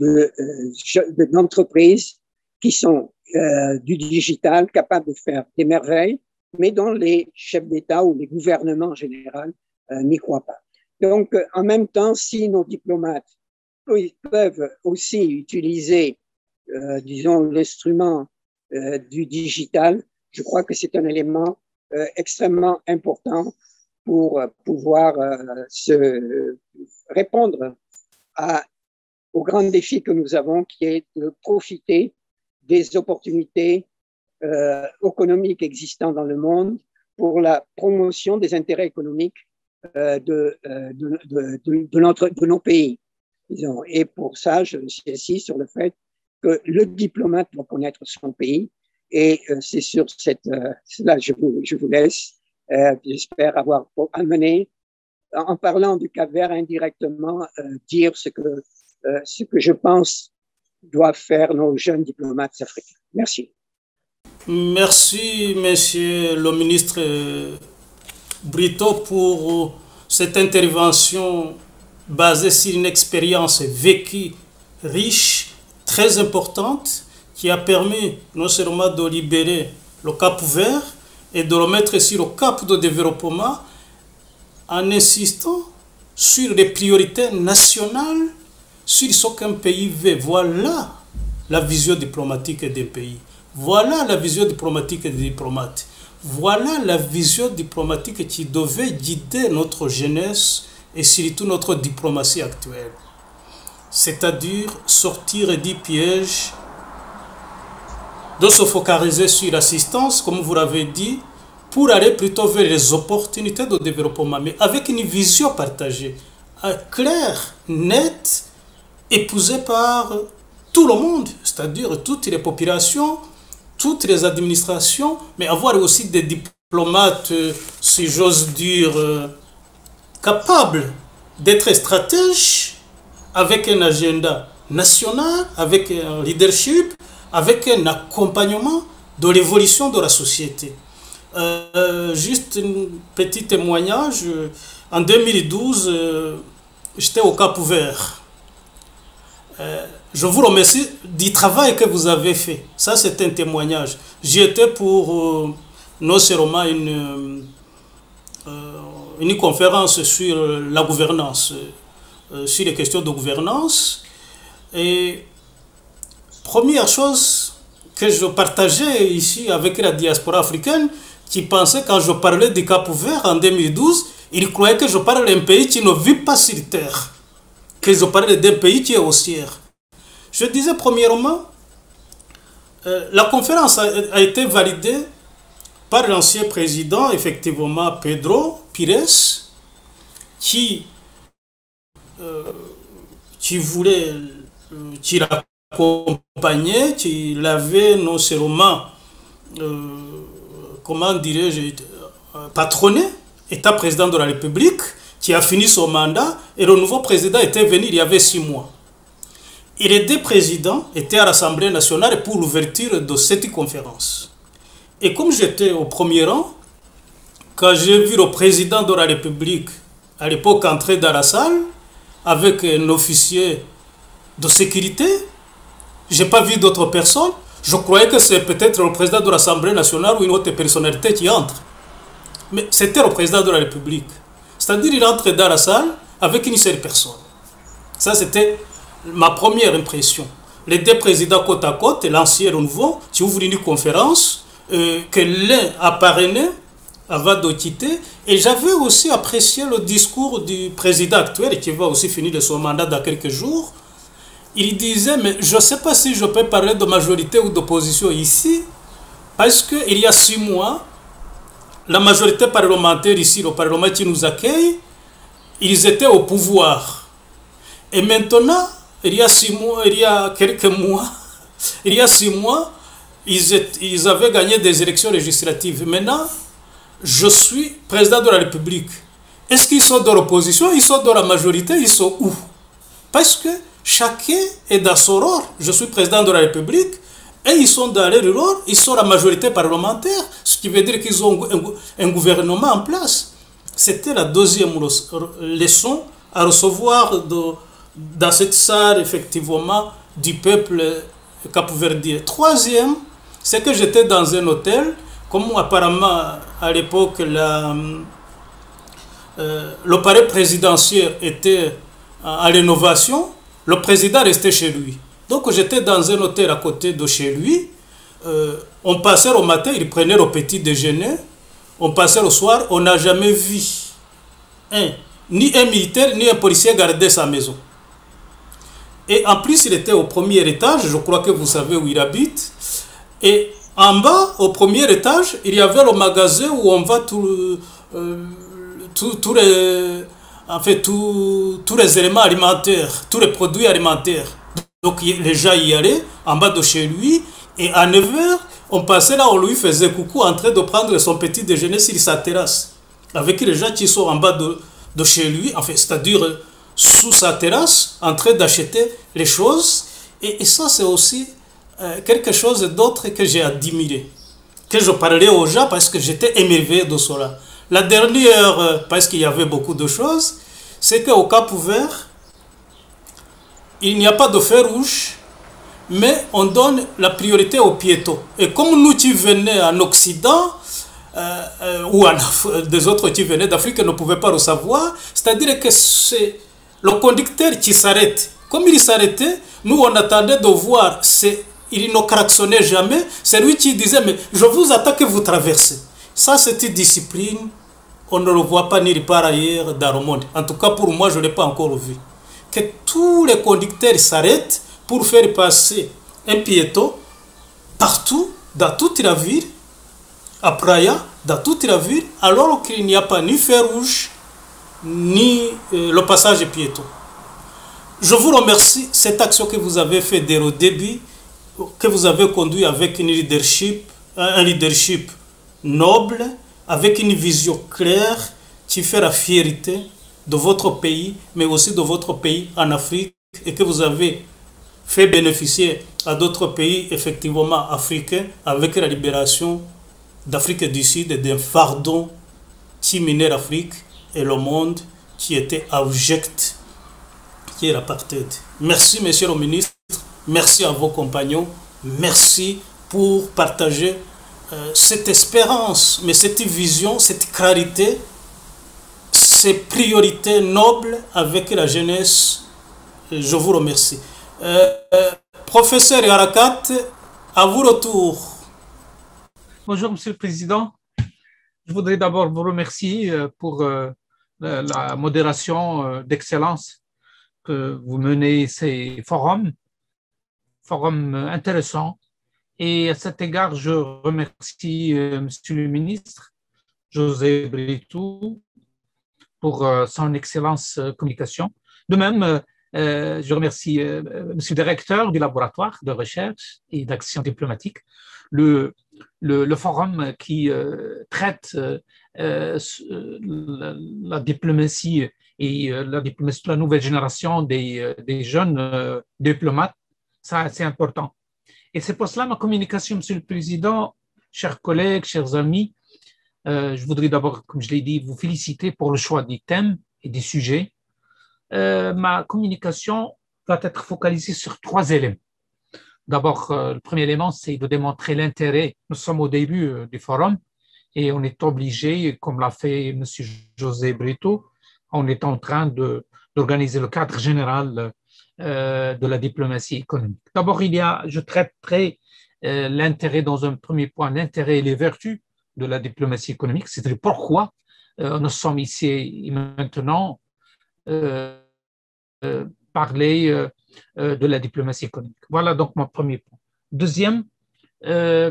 d'entreprises de, euh, qui sont euh, du digital, capables de faire des merveilles, mais dont les chefs d'État ou les gouvernements en général euh, n'y croient pas. Donc, euh, en même temps, si nos diplomates ils peuvent aussi utiliser, euh, disons, l'instrument euh, du digital. Je crois que c'est un élément euh, extrêmement important pour euh, pouvoir euh, se répondre à, au grand défi que nous avons, qui est de profiter des opportunités euh, économiques existantes dans le monde pour la promotion des intérêts économiques euh, de, euh, de, de, de, de, notre, de nos pays. Disons. Et pour ça, je suis assis sur le fait que le diplomate doit connaître son pays. Et euh, c'est sur cette, euh, cela je vous, je vous laisse. Euh, J'espère avoir amené, en parlant du Cap-Vert indirectement, euh, dire ce que, euh, ce que je pense doivent faire nos jeunes diplomates africains. Merci. Merci, monsieur le ministre Brito, pour cette intervention basée sur une expérience vécue, riche, très importante, qui a permis non seulement de libérer le Cap-Vert et de le mettre sur le cap de développement en insistant sur les priorités nationales, sur ce qu'un pays veut. Voilà la vision diplomatique des pays. Voilà la vision diplomatique des diplomates. Voilà la vision diplomatique qui devait guider notre jeunesse et surtout notre diplomatie actuelle. C'est-à-dire sortir du piège de se focaliser sur l'assistance, comme vous l'avez dit, pour aller plutôt vers les opportunités de développement, mais avec une vision partagée, claire, nette, épousée par tout le monde, c'est-à-dire toutes les populations, toutes les administrations, mais avoir aussi des diplomates, si j'ose dire, capables d'être stratèges, avec un agenda national, avec un leadership, avec un accompagnement de l'évolution de la société. Euh, juste un petit témoignage. En deux mille douze, euh, j'étais au Cap-Vert. Euh, je vous remercie du travail que vous avez fait. Ça, c'est un témoignage. J'y étais pour euh, non seulement une, euh, une conférence sur la gouvernance, euh, sur les questions de gouvernance. Et première chose que je partageais ici avec la diaspora africaine, qui pensait quand je parlais du Cap-Vert en deux mille douze, ils croyaient que je parlais d'un pays qui ne vit pas sur terre, que je parlais d'un pays qui est au ciel. Je disais premièrement, euh, la conférence a, a été validée par l'ancien président, effectivement Pedro Pires, qui, euh, qui voulait, euh, qui l'accompagnait, qui l'avait non seulement, euh, comment dirais-je, patronné, état président de la République, qui a fini son mandat, et le nouveau président était venu il y avait six mois. Et les deux présidents étaient à l'Assemblée nationale pour l'ouverture de cette conférence. Et comme j'étais au premier rang, quand j'ai vu le président de la République, à l'époque, entrer dans la salle, avec un officier de sécurité, je n'ai pas vu d'autres personnes. Je croyais que c'est peut-être le président de l'Assemblée nationale ou une autre personnalité qui entre. Mais c'était le président de la République. C'est-à-dire qu'il entre dans la salle avec une seule personne. Ça, c'était ma première impression. Les deux présidents côte à côte, l'ancien et le nouveau, qui ouvrent une conférence euh, que l'un a parrainé avant de quitter. Et j'avais aussi apprécié le discours du président actuel, qui va aussi finir de son mandat dans quelques jours. Il disait, mais je ne sais pas si je peux parler de majorité ou d'opposition ici, parce qu'il y a six mois, la majorité parlementaire ici, le Parlement qui nous accueille, ils étaient au pouvoir. Et maintenant, il y a six mois, il y a quelques mois, il y a six mois, ils, étaient, ils avaient gagné des élections législatives. Maintenant, je suis président de la République. Est-ce qu'ils sont dans l'opposition? Ils sont dans la majorité? Ils sont où? Parce que chacun est dans son rôle. Je suis président de la République et ils sont dans leur rôle, ils sont la majorité parlementaire, ce qui veut dire qu'ils ont un gouvernement en place. C'était la deuxième leçon à recevoir de, dans cette salle, effectivement, du peuple capverdien. Troisième, c'est que j'étais dans un hôtel, comme apparemment à l'époque la, euh, le palais présidentiel était à rénovation, le président restait chez lui. Donc j'étais dans un hôtel à côté de chez lui. euh, on passait au matin, ils prenaient au petit déjeuner, on passait au soir, on n'a jamais vu un, ni un militaire, ni un policier garder sa maison. Et en plus, il était au premier étage, je crois que vous savez où il habite. Et en bas, au premier étage, il y avait le magasin où on va tout, euh, tout, tout les, en fait, tout, tous les éléments alimentaires, tous les produits alimentaires. Donc les gens y allaient en bas de chez lui. Et à neuf heures, on passait là, on lui faisait coucou en train de prendre son petit déjeuner sur sa terrasse. Avec les gens qui sont en bas de, de chez lui, en fait, c'est-à-dire sous sa terrasse, en train d'acheter les choses. Et, et ça, c'est aussi euh, quelque chose d'autre que j'ai admiré. Que je parlais aux gens parce que j'étais émerveillé de cela. La dernière, euh, parce qu'il y avait beaucoup de choses, c'est qu'au Cap-Vert, il n'y a pas de feu rouge, mais on donne la priorité aux piétons. Et comme nous qui venons en Occident, euh, euh, ou en Af- des autres qui venaient d'Afrique ne pouvaient pas le savoir, c'est-à-dire que c'est le conducteur qui s'arrête. Comme il s'arrêtait, nous on attendait de voir, il ne klaxonnait jamais, c'est lui qui disait, mais je vous attends que vous traversez. Ça, c'est une discipline, on ne le voit pas nulle part ailleurs dans le monde. En tout cas, pour moi, je ne l'ai pas encore vu. Que tous les conducteurs s'arrêtent pour faire passer un piéton partout, dans toute la ville, à Praia, dans toute la ville, alors qu'il n'y a pas ni feu rouge, ni euh, le passage piéton. Je vous remercie, cette action que vous avez faite dès le début, que vous avez conduit avec une leadership, un leadership noble, avec une vision claire qui fait la fierté de votre pays, mais aussi de votre pays en Afrique, et que vous avez fait bénéficier à d'autres pays, effectivement africains, avec la libération d'Afrique du Sud et d'un fardeau qui minait l'Afrique et le monde qui était abject, qui est l'apartheid. Merci, monsieur le ministre, merci à vos compagnons, merci pour partager euh, cette espérance, mais cette vision, cette clarité, ces priorités nobles avec la jeunesse. Je vous remercie. Euh, euh, professeur Harakat, à vous le tour. Bonjour, Monsieur le Président. Je voudrais d'abord vous remercier pour la modération d'excellence que vous menez ces forums, forums intéressants. Et à cet égard, je remercie Monsieur le ministre José Brito pour son excellence communication. De même, je remercie Monsieur le directeur du laboratoire de recherche et d'action diplomatique. Le, le, le forum qui euh, traite euh, la, la diplomatie et euh, la diplomatie de la nouvelle génération des, des jeunes euh, diplomates, ça c'est important. Et c'est pour cela ma communication, Monsieur le Président, chers collègues, chers amis, euh, je voudrais d'abord, comme je l'ai dit, vous féliciter pour le choix des thèmes et des sujets. Euh, ma communication va être focalisée sur trois éléments. D'abord, euh, le premier élément, c'est de démontrer l'intérêt. Nous sommes au début euh, du forum et on est obligé, comme l'a fait M. José Brito, on est en train de, d'organiser le cadre général euh, de la diplomatie économique. D'abord, il y a, je traiterai euh, l'intérêt dans un premier point, l'intérêt et les vertus de la diplomatie économique, c'est-à-dire pourquoi euh, nous sommes ici maintenant euh, euh, parler euh, euh, de la diplomatie économique. Voilà donc mon premier point. Deuxième, euh,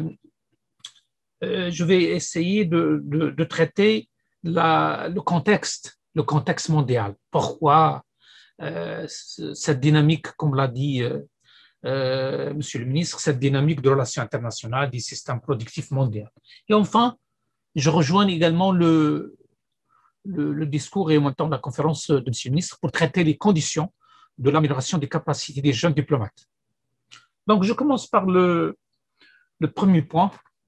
euh, je vais essayer de, de, de traiter la, le contexte, le contexte mondial. Pourquoi euh, cette dynamique, comme l'a dit euh, euh, Monsieur le ministre, cette dynamique de relations internationales du système productif mondial. Et enfin, je rejoins également le, le, le discours et en même temps la conférence de Monsieur le ministre pour traiter les conditions de l'amélioration des capacités des jeunes diplomates. Donc, je commence par le, le premier point.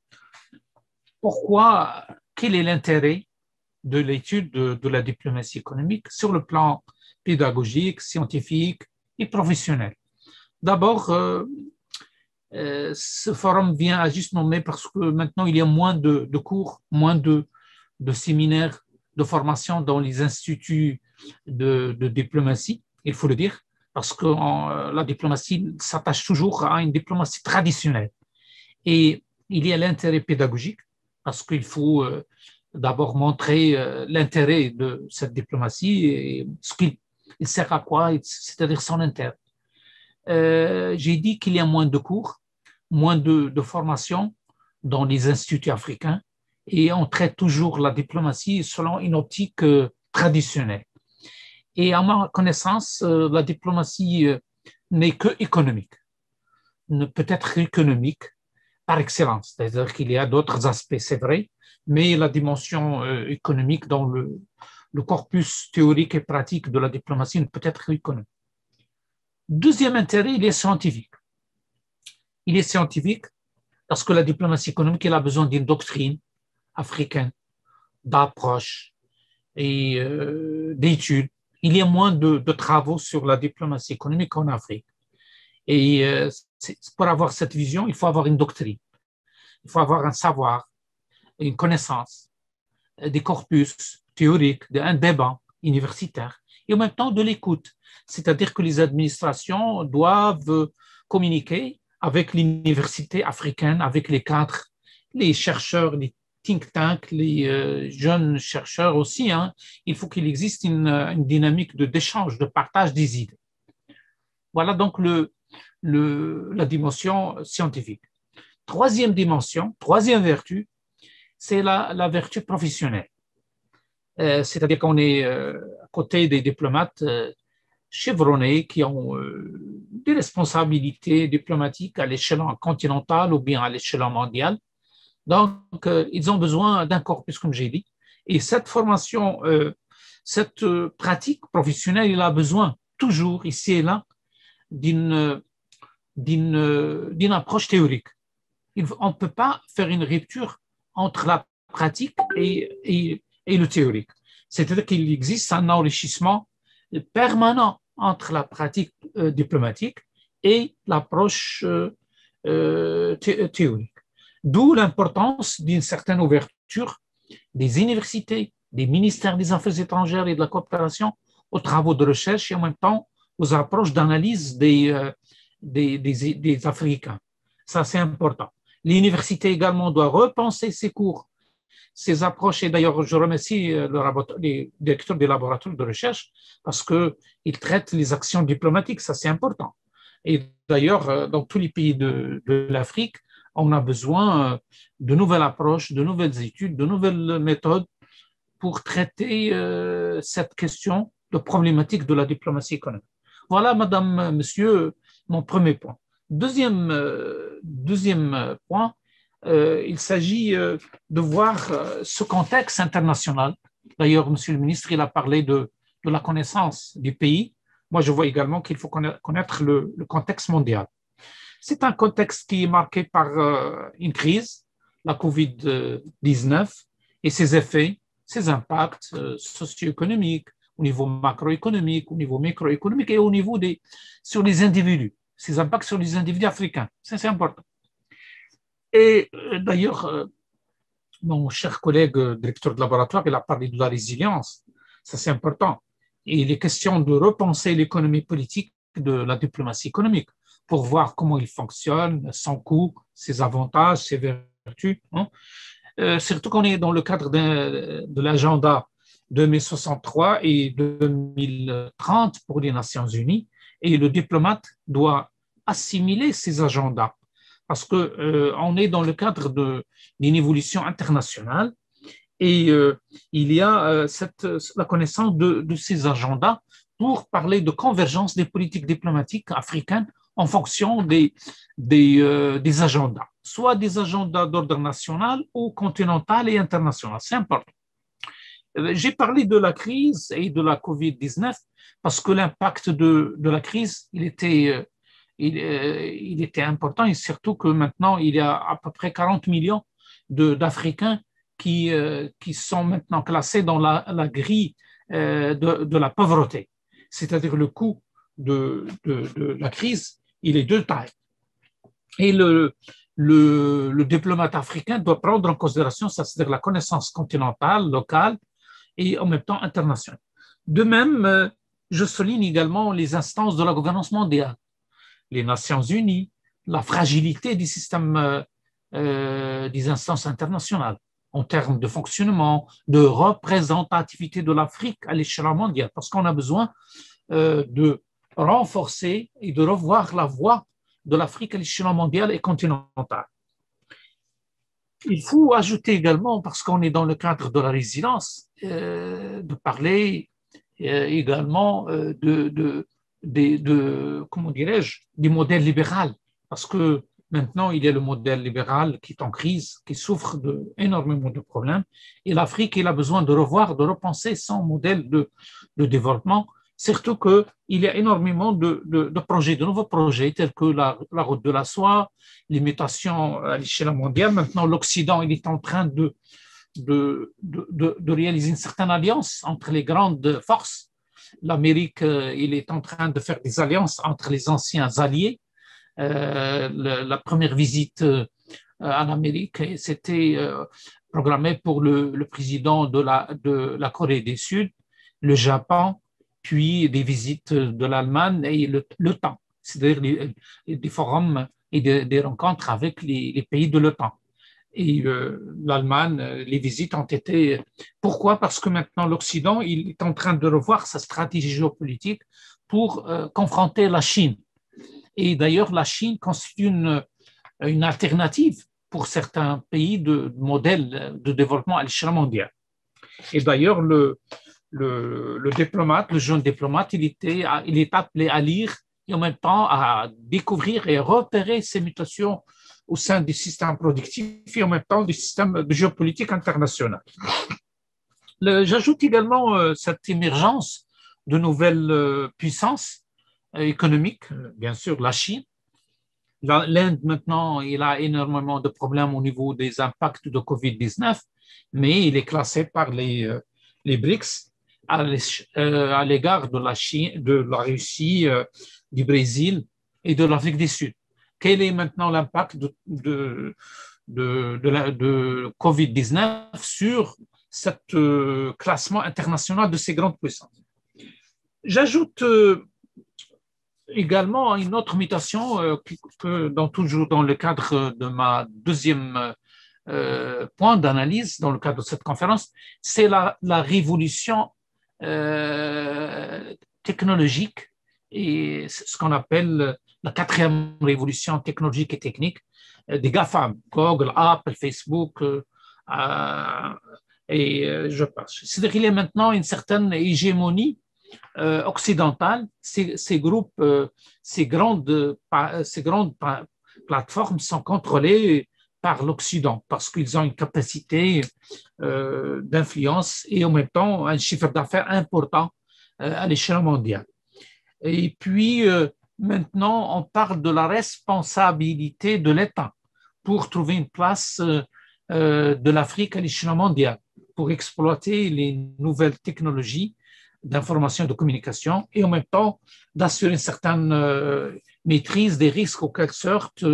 Pourquoi, quel est l'intérêt de l'étude de, de la diplomatie économique sur le plan pédagogique, scientifique et professionnel? D'abord, euh, euh, ce forum vient à juste nommer parce que maintenant, il y a moins de, de cours, moins de, de séminaires, de formation dans les instituts de, de diplomatie, il faut le dire, parce que en, la diplomatie s'attache toujours à une diplomatie traditionnelle. Et il y a l'intérêt pédagogique, parce qu'il faut euh, d'abord montrer euh, l'intérêt de cette diplomatie et ce qu'il il sert à quoi, c'est-à-dire son intérêt. Euh, j'ai dit qu'il y a moins de cours, moins de, de formation dans les instituts africains et on traite toujours la diplomatie selon une optique euh, traditionnelle. Et à ma connaissance, euh, la diplomatie euh, n'est que économique, ne peut être économique par excellence, c'est-à-dire qu'il y a d'autres aspects, c'est vrai, mais la dimension euh, économique dans le, le corpus théorique et pratique de la diplomatie ne peut être économique. Deuxième intérêt, il est scientifique. Il est scientifique parce que la diplomatie économique, elle a besoin d'une doctrine africaine, d'approche et euh, d'études. Il y a moins de, de travaux sur la diplomatie économique en Afrique. Et euh, pour avoir cette vision, il faut avoir une doctrine. Il faut avoir un savoir, une connaissance, des corpus théoriques, un débat universitaire et en même temps de l'écoute. C'est-à-dire que les administrations doivent communiquer avec l'université africaine, avec les cadres, les chercheurs, les think tanks, les euh, jeunes chercheurs aussi. Hein. Il faut qu'il existe une, une dynamique de, d'échange, de partage des idées. Voilà donc le, le, la dimension scientifique. Troisième dimension, troisième vertu, c'est la, la vertu professionnelle. Euh, c'est-à-dire qu'on est euh, à côté des diplomates euh, chevronnés qui ont euh, des responsabilités diplomatiques à l'échelon continental ou bien à l'échelon mondial. Donc, euh, ils ont besoin d'un corpus, comme j'ai dit. Et cette formation, euh, cette euh, pratique professionnelle, il a besoin toujours, ici et là, d'une, d'une, d'une approche théorique. Il, on ne peut pas faire une rupture entre la pratique et, et, et le théorique. C'est-à-dire qu'il existe un enrichissement permanent entre la pratique euh, diplomatique et l'approche euh, euh, thé- théorique. D'où l'importance d'une certaine ouverture des universités, des ministères des Affaires étrangères et de la coopération aux travaux de recherche et en même temps aux approches d'analyse des, euh, des, des, des Africains. Ça, c'est important. L'université également doit repenser ses cours, ses approches. Et d'ailleurs, je remercie le, les directeurs des laboratoires de recherche parce qu'ils traitent les actions diplomatiques. Ça, c'est important. Et d'ailleurs, dans tous les pays de, de l'Afrique, on a besoin de nouvelles approches, de nouvelles études, de nouvelles méthodes pour traiter euh, cette question de problématique de la diplomatie économique. Voilà, madame, monsieur, mon premier point. Deuxième, euh, deuxième point, euh, il s'agit euh, de voir euh, ce contexte international. D'ailleurs, monsieur le ministre, il a parlé de, de la connaissance du pays. Moi, je vois également qu'il faut connaître le, le contexte mondial. C'est un contexte qui est marqué par euh, une crise, la covid dix-neuf, et ses effets, ses impacts euh, socio-économiques, au niveau macroéconomique, au niveau microéconomique et au niveau des, sur les individus, ses impacts sur les individus africains. Ça, c'est important. Et euh, d'ailleurs, euh, mon cher collègue euh, directeur de laboratoire, il a parlé de la résilience. Ça, c'est important. Et il est question de repenser l'économie politique de la diplomatie économique pour voir comment il fonctionne, son coût, ses avantages, ses vertus. Hein. Euh, surtout qu'on est dans le cadre de, de l'agenda deux mille soixante-trois et deux mille trente pour les Nations Unies, et le diplomate doit assimiler ces agendas parce qu'on euh, est dans le cadre de, d'une évolution internationale et euh, il y a euh, cette, la connaissance de, de ces agendas pour parler de convergence des politiques diplomatiques africaines en fonction des, des, euh, des agendas, soit des agendas d'ordre national ou continental et international. C'est important. J'ai parlé de la crise et de la covid dix-neuf parce que l'impact de, de la crise, il était, il, il était important et surtout que maintenant, il y a à peu près quarante millions de, d'Africains qui, qui sont maintenant classés dans la, la grille de, de la pauvreté. C'est-à-dire le coût de, de, de la crise, il est de taille. Et le, le, le diplomate africain doit prendre en considération, c'est-à-dire la connaissance continentale, locale, et en même temps international. De même, je souligne également les instances de la gouvernance mondiale, les Nations Unies, la fragilité du système euh, des instances internationales en termes de fonctionnement, de représentativité de l'Afrique à l'échelle mondiale, parce qu'on a besoin euh, de renforcer et de revoir la voix de l'Afrique à l'échelle mondiale et continentale. Il faut ajouter également, parce qu'on est dans le cadre de la résilience, euh, de parler euh, également euh, de, de, de, de, comment dirais-je, du modèle libéral, parce que maintenant, il y a le modèle libéral qui est en crise, qui souffre d'énormément de problèmes, et l'Afrique, il a besoin de revoir, de repenser son modèle de, de développement, surtout qu'il y a énormément de, de, de projets, de nouveaux projets, tels que la, la route de la soie, les mutations à l'échelle mondiale. Maintenant, l'Occident, il est en train de, de, de, de réaliser une certaine alliance entre les grandes forces. L'Amérique, il est en train de faire des alliances entre les anciens alliés. Euh, le, la première visite euh, en Amérique, c'était euh, programmé pour le, le président de la, de la Corée du Sud, le Japon, puis des visites de l'Allemagne et le, l'OTAN, c'est-à-dire des, des forums et des, des rencontres avec les, les pays de l'OTAN. Et euh, l'Allemagne, les visites ont été… Pourquoi? Parce que maintenant l'Occident, il est en train de revoir sa stratégie géopolitique pour euh, confronter la Chine. Et d'ailleurs, la Chine constitue une, une alternative pour certains pays de modèle de développement à l'échelle mondiale. Et d'ailleurs, le, le, le diplomate, le jeune diplomate, il, était, il est appelé à lire et en même temps à découvrir et repérer ces mutations au sein du système productif et en même temps du système de géopolitique international. J'ajoute également euh, cette émergence de nouvelles euh, puissances économiques, bien sûr la Chine. L'Inde maintenant, il a énormément de problèmes au niveau des impacts de covid dix-neuf, mais il est classé par les, euh, les BRICS à l'égard de la Chine, de la Russie, euh, du Brésil et de l'Afrique du Sud. Quel est maintenant l'impact de, de, de, de, la, de covid dix-neuf sur ce euh, classement international de ces grandes puissances? J'ajoute euh, également une autre mutation euh, que, que dans, toujours dans le cadre de ma deuxième euh, point d'analyse, dans le cadre de cette conférence, c'est la, la révolution euh, technologique et ce qu'on appelle la quatrième révolution technologique et technique des GAFAM, Google, Apple, Facebook, euh, euh, et euh, je passe. C'est-à-dire qu'il y a maintenant une certaine hégémonie euh, occidentale. Ces, ces groupes, euh, ces grandes, ces grandes plateformes sont contrôlées par l'Occident parce qu'ils ont une capacité euh, d'influence et en même temps un chiffre d'affaires important euh, à l'échelle mondiale. Et puis, euh, maintenant, on parle de la responsabilité de l'État pour trouver une place euh, de l'Afrique à l'échelle mondiale, pour exploiter les nouvelles technologies d'information et de communication et en même temps d'assurer une certaine euh, maîtrise des risques auxquels sortent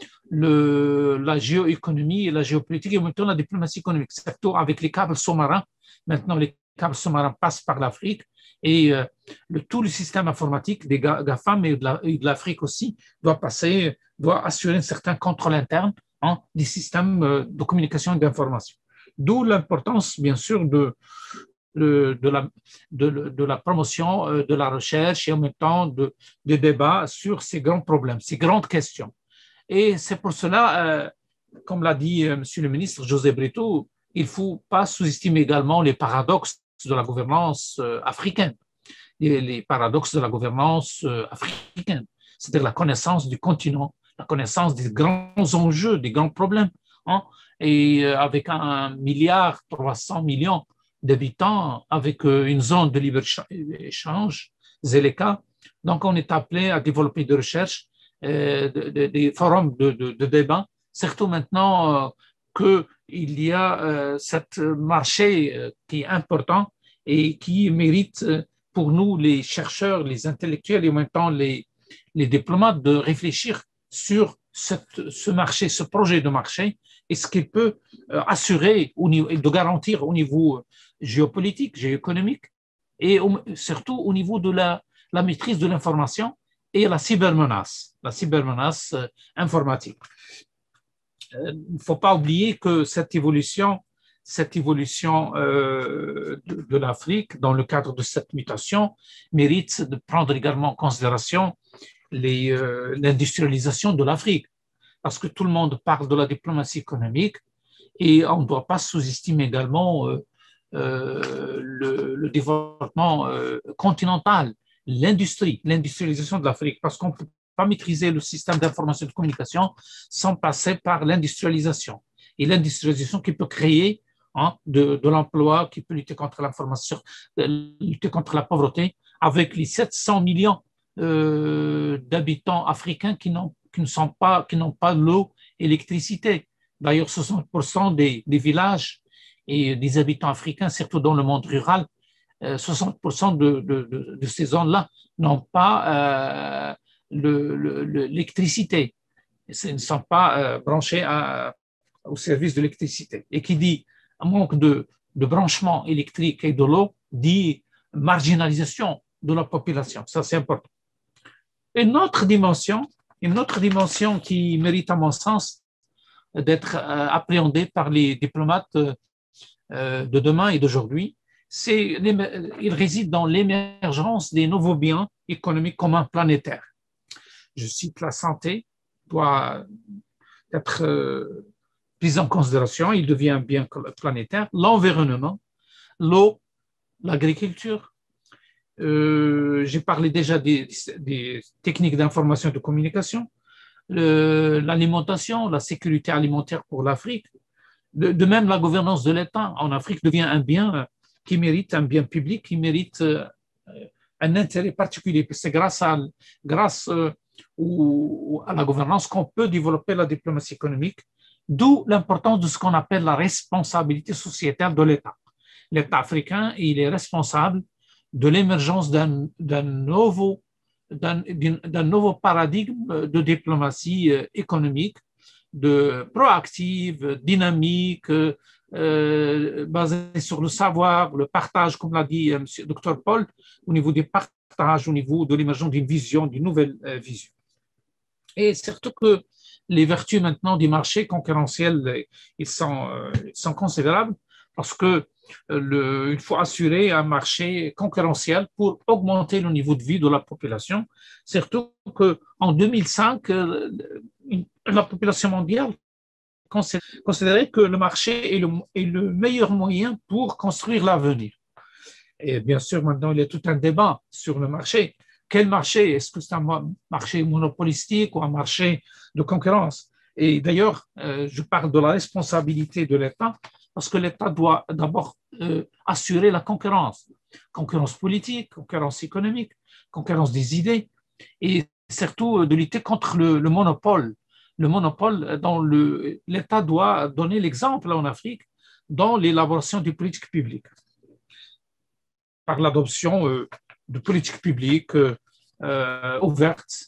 le, la géoéconomie et la géopolitique et en même temps la diplomatie économique, surtout avec les câbles sous-marins. Maintenant, les câbles sous-marins passent par l'Afrique et euh, le, tout le système informatique des GAFAM et de l'Afrique aussi doit passer, doit assurer un certain contrôle interne hein, des systèmes de communication et d'information. D'où l'importance, bien sûr, de, de, de, la, de, de la promotion de la recherche et en même temps de, de débats sur ces grands problèmes, ces grandes questions. Et c'est pour cela, euh, comme l'a dit euh, Monsieur le ministre José Brito, il ne faut pas sous-estimer également les paradoxes de la gouvernance euh, africaine, les, les paradoxes de la gouvernance euh, africaine, c'est-à-dire la connaissance du continent, la connaissance des grands enjeux, des grands problèmes. Hein, et euh, avec un milliard trois cents millions d'habitants, avec euh, une zone de libre-échange, ZLECA, donc on est appelé à développer des recherches, euh, de, de, des forums de, de, de débat, surtout maintenant euh, qu'il y a euh, ce marché euh, qui est important et qui mérite euh, pour nous, les chercheurs, les intellectuels et en même temps les, les diplomates, de réfléchir sur cette, ce marché, ce projet de marché et ce qu'il peut euh, assurer au niveau, et de garantir au niveau géopolitique, géoéconomique et au, surtout au niveau de la, la maîtrise de l'information et la cybermenace, la cybermenace euh, informatique. il ne faut pas oublier que cette évolution, cette évolution euh, de, de l'Afrique, dans le cadre de cette mutation, mérite de prendre également en considération les, euh, l'industrialisation de l'Afrique. Parce que tout le monde parle de la diplomatie économique et on ne doit pas sous-estimer également euh, euh, le, le développement euh, continental, l'industrie, l'industrialisation de l'Afrique, parce qu'on ne peut pas maîtriser le système d'information et de communication sans passer par l'industrialisation. Et l'industrialisation qui peut créer hein, de, de l'emploi, qui peut lutter contre l'information, lutter contre la pauvreté, avec les sept cents millions euh, d'habitants africains qui n'ont qui ne sont pas, qui n'ont pas l'eau et l'électricité. D'ailleurs, soixante pour cent des, des villages et des habitants africains, surtout dans le monde rural, soixante pour cent de, de, de, de ces zones-là n'ont pas euh, le, le, l'électricité. Ils ne sont pas euh, branchés à, au service de l'électricité. Et qui dit un manque de, de branchement électrique et de l'eau, dit marginalisation de la population. Ça, c'est important. Une autre dimension, Une autre dimension qui mérite, à mon sens, d'être appréhendée par les diplomates de demain et d'aujourd'hui, c'est il réside dans l'émergence des nouveaux biens économiques communs planétaires. Je cite la santé, doit être prise en considération, il devient un bien planétaire, l'environnement, l'eau, l'agriculture. Euh, j'ai parlé déjà des, des techniques d'information et de communication, le, l'alimentation, la sécurité alimentaire pour l'Afrique. De, de même, la gouvernance de l'État en Afrique devient un bien qui mérite, un bien public qui mérite un intérêt particulier. C'est grâce à, grâce à la gouvernance qu'on peut développer la diplomatie économique, d'où l'importance de ce qu'on appelle la responsabilité sociétale de l'État. L'État africain, il est responsable de l'émergence d'un, d'un, nouveau, d'un, d'un nouveau paradigme de diplomatie économique, de proactive, dynamique, euh, basée sur le savoir, le partage, comme l'a dit M. docteur Paul, au niveau des partages, au niveau de l'émergence d'une vision, d'une nouvelle euh, vision. Et surtout que les vertus maintenant du marché concurrentiel, ils sont, euh, ils sont considérables parce que Le, il faut assurer un marché concurrentiel pour augmenter le niveau de vie de la population, surtout qu'en deux mille cinq, la population mondiale considérait que le marché est le, est le meilleur moyen pour construire l'avenir. Et bien sûr, maintenant, il y a tout un débat sur le marché. Quel marché? Est-ce que c'est un marché monopolistique ou un marché de concurrence? Et d'ailleurs, je parle de la responsabilité de l'État, parce que l'État doit d'abord euh, assurer la concurrence, concurrence politique, concurrence économique, concurrence des idées, et surtout de lutter contre le, le monopole. Le monopole dont le, l'État doit donner l'exemple en Afrique dans l'élaboration des politiques publiques, par l'adoption euh, de politiques publiques euh, ouvertes,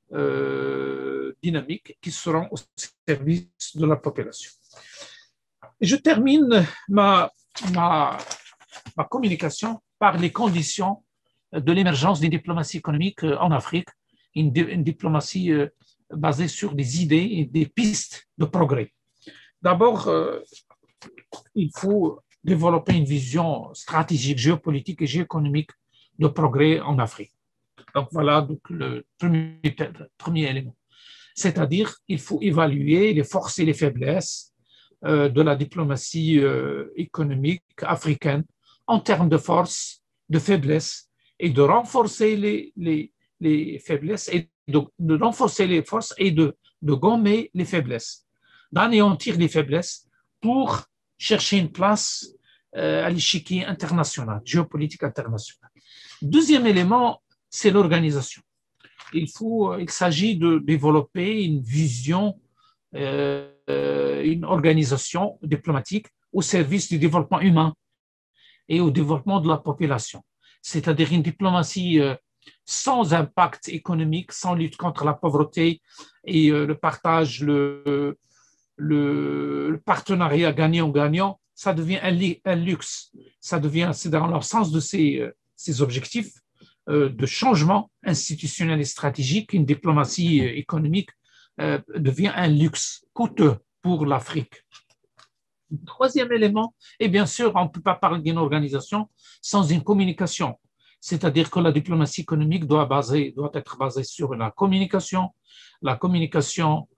euh, dynamiques, qui seront au service de la population. Je termine ma, ma, ma communication par les conditions de l'émergence d'une diplomatie économique en Afrique, une, une diplomatie basée sur des idées et des pistes de progrès. D'abord, euh, il faut développer une vision stratégique, géopolitique et géoéconomique de progrès en Afrique. Donc voilà donc le premier, premier élément. C'est-à-dire qu'il faut évaluer les forces et les faiblesses de la diplomatie économique africaine en termes de force, de faiblesse, et de renforcer les, les, les faiblesses, et de, de renforcer les forces et de, de gommer les faiblesses, d'anéantir les faiblesses pour chercher une place euh, à l'échiquier international, géopolitique international. Deuxième élément, c'est l'organisation. Il, faut, il s'agit de développer une vision euh, une organisation diplomatique au service du développement humain et au développement de la population, c'est-à-dire une diplomatie sans impact économique, sans lutte contre la pauvreté et le partage, le, le, le partenariat gagnant-gagnant, ça devient un, un luxe, ça devient, c'est dans l'absence de ces, ces objectifs de changement institutionnel et stratégique, une diplomatie économique devient un luxe coûteux pour l'Afrique. Troisième élément, et bien sûr, on ne peut pas parler d'une organisation sans une communication. C'est-à-dire que la diplomatie économique doit, baser, doit être basée sur la communication, la communication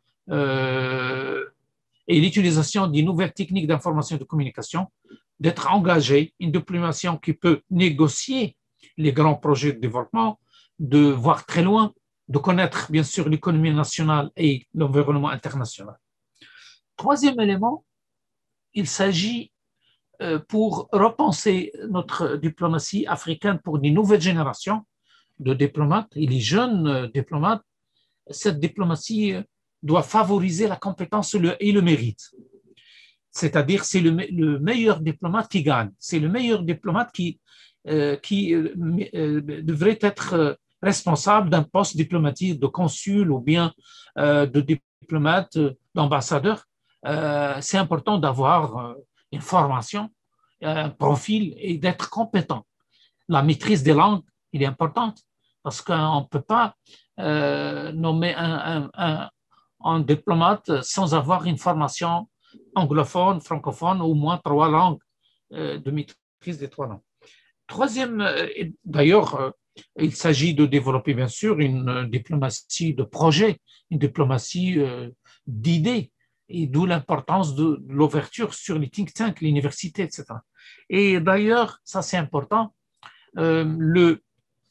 euh, et l'utilisation des nouvelles techniques d'information et de communication, d'être engagé, une diplomatie qui peut négocier les grands projets de développement, de voir très loin, de connaître bien sûr l'économie nationale et l'environnement international. Troisième élément, il s'agit euh, pour repenser notre diplomatie africaine pour une nouvelle génération de diplomates et les jeunes euh, diplomates. Cette diplomatie doit favoriser la compétence et le mérite. C'est-à-dire c'est le, le meilleur diplomate qui gagne. C'est le meilleur diplomate qui, euh, qui euh, euh, devrait être responsable d'un poste diplomatique de consul ou bien euh, de diplomate, d'ambassadeur. Euh, c'est important d'avoir euh, une formation, un profil et d'être compétent. La maîtrise des langues, il est importante parce qu'on ne peut pas euh, nommer un, un, un, un diplomate sans avoir une formation anglophone, francophone, ou au moins trois langues, euh, de maîtrise des trois langues. Troisième, euh, d'ailleurs, euh, il s'agit de développer bien sûr une euh, diplomatie de projet, une diplomatie euh, d'idées, et d'où l'importance de, de l'ouverture sur les think tanks, l'université, et cetera. Et d'ailleurs, ça c'est important, euh, le,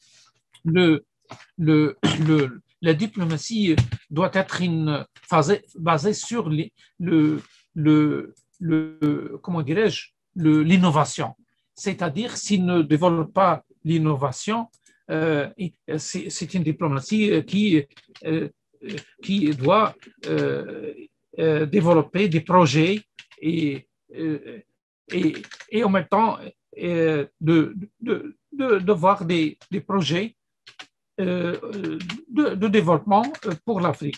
le, le, le, la diplomatie doit être une phase basée sur les, le, le, le, comment dirais-je, l'innovation. C'est-à-dire, s'il ne développe pas l'innovation, euh, c'est une diplomatie qui, euh, qui doit euh, euh, développer des projets et, euh, et, et en même temps euh, de, de, de, de voir des, des projets euh, de, de développement pour l'Afrique.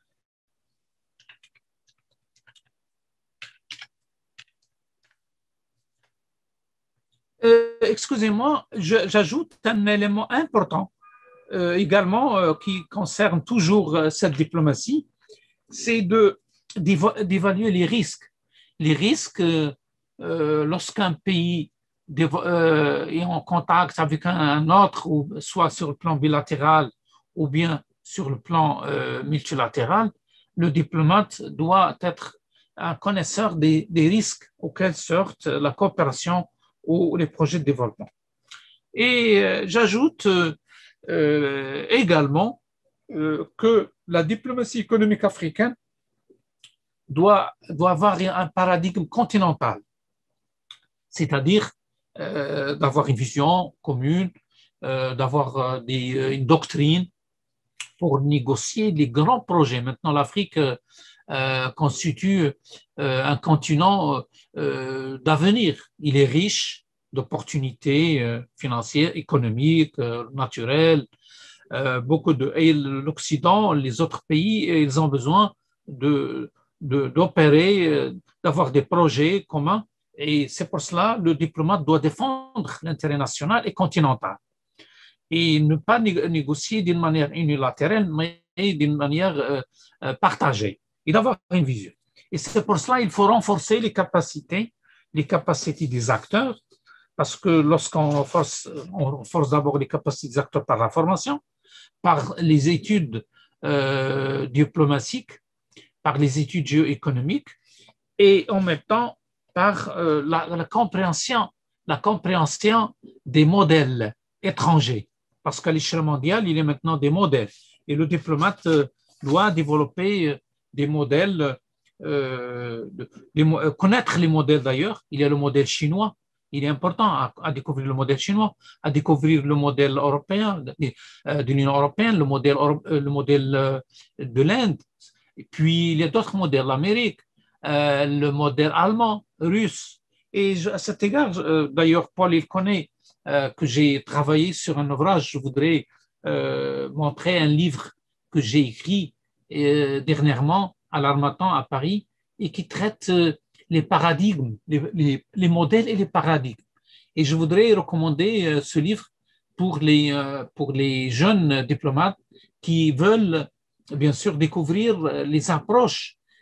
Euh, Excusez-moi, j'ajoute un élément important euh, également euh, qui concerne toujours euh, cette diplomatie, c'est d'évaluer les risques. Les risques, euh, euh, lorsqu'un pays euh, est en contact avec un, un autre, ou soit sur le plan bilatéral ou bien sur le plan euh, multilatéral, le diplomate doit être un connaisseur des, des risques auxquels sortent la coopération ou les projets de développement. Et euh, j'ajoute euh, euh, également euh, que la diplomatie économique africaine doit, doit avoir un paradigme continental, c'est-à-dire euh, d'avoir une vision commune, euh, d'avoir euh, une doctrine pour négocier les grands projets. Maintenant, l'Afrique euh, constitue euh, un continent euh, d'avenir. Il est riche d'opportunités euh, financières, économiques, euh, naturelles. Euh, beaucoup de, et l'Occident, les autres pays, ils ont besoin de, de, d'opérer, euh, d'avoir des projets communs. Et c'est pour cela que le diplomate doit défendre l'intérêt national et continental et ne pas négocier d'une manière unilatérale, mais d'une manière euh, partagée et d'avoir une vision. Et c'est pour cela qu'il faut renforcer les capacités, les capacités des acteurs, parce que lorsqu'on force, on force d'abord les capacités des acteurs par la formation, par les études euh, diplomatiques, par les études géoéconomiques, et en même temps par euh, la, la compréhension, la compréhension des modèles étrangers. Parce qu'à l'échelle mondiale, il y a maintenant des modèles. Et le diplomate doit développer des modèles, euh, des, connaître les modèles d'ailleurs. Il y a le modèle chinois. Il est important à, à découvrir le modèle chinois, à découvrir le modèle européen, de, de l'Union européenne, le modèle, le modèle de l'Inde. Et puis, il y a d'autres modèles, l'Amérique, euh, le modèle allemand, russe. Et je, à cet égard, euh, d'ailleurs, Paul, il connaît Euh, que j'ai travaillé sur un ouvrage. Je voudrais euh, montrer un livre que j'ai écrit euh, dernièrement à l'Harmattan à Paris et qui traite euh, les paradigmes, les, les, les modèles et les paradigmes. Et je voudrais recommander euh, ce livre pour les, euh, pour les jeunes diplomates qui veulent bien sûr découvrir les approches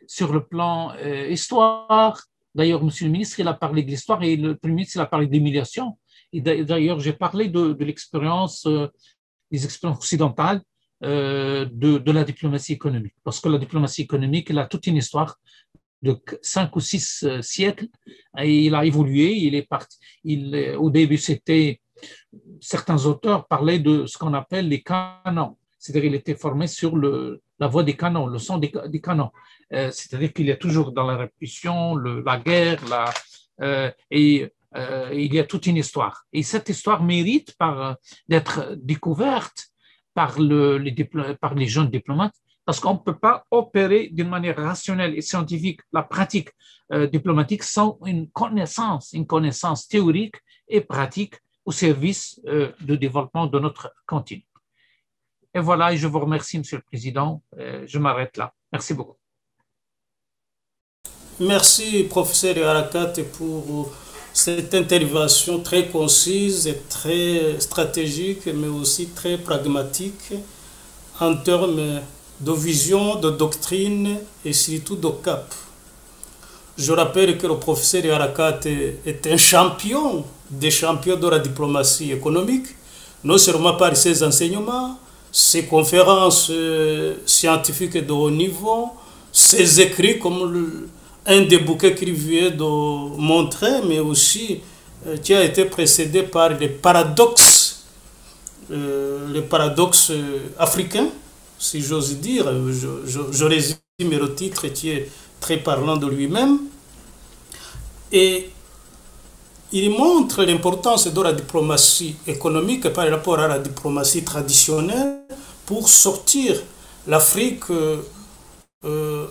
sur le plan euh, histoire. D'ailleurs, Monsieur le ministre, il a parlé de l'histoire et le Premier ministre, il a parlé d'émulation. Et d'ailleurs, j'ai parlé de, de l'expérience, euh, des expériences occidentales euh, de, de la diplomatie économique. Parce que la diplomatie économique, elle a toute une histoire de cinq ou six euh, siècles et il a évolué. Il est parti. Il, au début, c'était certains auteurs parlaient de ce qu'on appelle les canons. C'est-à-dire qu'il était formé sur le, la voix des canons, le son des, des canons. Euh, c'est-à-dire qu'il y a toujours dans la répétition, le, la guerre, la, euh, et euh, il y a toute une histoire. Et cette histoire mérite par, d'être découverte par, le, les, par les jeunes diplomates, parce qu'on ne peut pas opérer d'une manière rationnelle et scientifique la pratique euh, diplomatique sans une connaissance, une connaissance théorique et pratique au service euh, du développement de notre continent. Et voilà, et je vous remercie, Monsieur le Président. Euh, je m'arrête là. Merci beaucoup. Merci, professeur Harakat, pour cette intervention très concise et très stratégique, mais aussi très pragmatique en termes de vision, de doctrine et surtout de cap. Je rappelle que le professeur Harakat est un champion des champions de la diplomatie économique, non seulement par ses enseignements, ses conférences scientifiques de haut niveau, ses écrits comme le, un des bouquets qu'il vient de montrer, mais aussi euh, qui a été précédé par les paradoxes, euh, les paradoxes africains, si j'ose dire. Je, je, je résume le titre qui est très parlant de lui-même. Et il montre l'importance de la diplomatie économique par rapport à la diplomatie traditionnelle pour sortir l'Afrique euh, euh,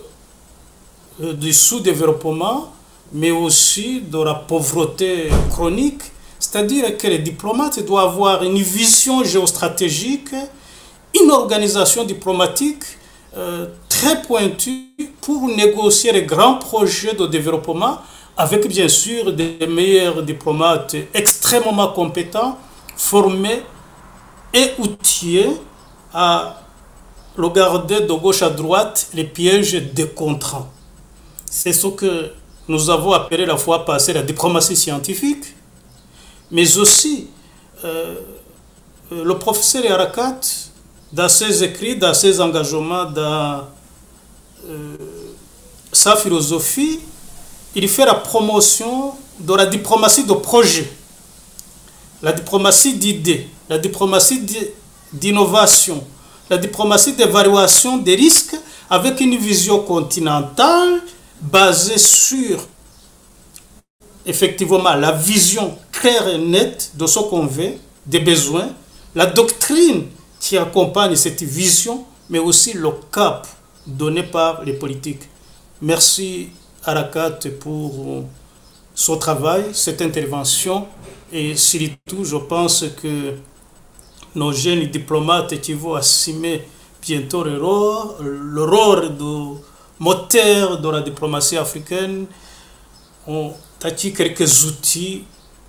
du sous-développement, mais aussi de la pauvreté chronique. C'est-à-dire que les diplomates doivent avoir une vision géostratégique, une organisation diplomatique euh, très pointue pour négocier les grands projets de développement avec bien sûr des meilleurs diplomates extrêmement compétents, formés et outillés à regarder de gauche à droite les pièges des contrats. C'est ce que nous avons appelé la fois passée la diplomatie scientifique, mais aussi euh, le professeur Harakat, dans ses écrits, dans ses engagements, dans euh, sa philosophie, il fait la promotion de la diplomatie de projet, la diplomatie d'idées, la diplomatie d'innovation, la diplomatie d'évaluation des risques avec une vision continentale basée sur effectivement la vision claire et nette de ce qu'on veut, des besoins, la doctrine qui accompagne cette vision, mais aussi le cap donné par les politiques. Merci Harakat pour son travail, cette intervention, et surtout je pense que nos jeunes diplomates qui vont assumer bientôt le rôle, le rôle de moteur de la diplomatie africaine ont acquis quelques outils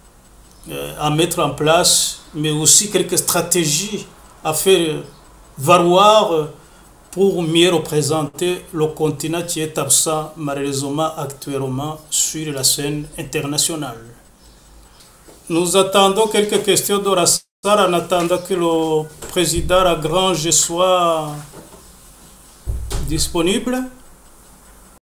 à mettre en place, mais aussi quelques stratégies à faire valoir pour mieux représenter le continent qui est absent malheureusement actuellement sur la scène internationale. Nous attendons quelques questions de la salle en attendant que le président Lagrange soit disponible.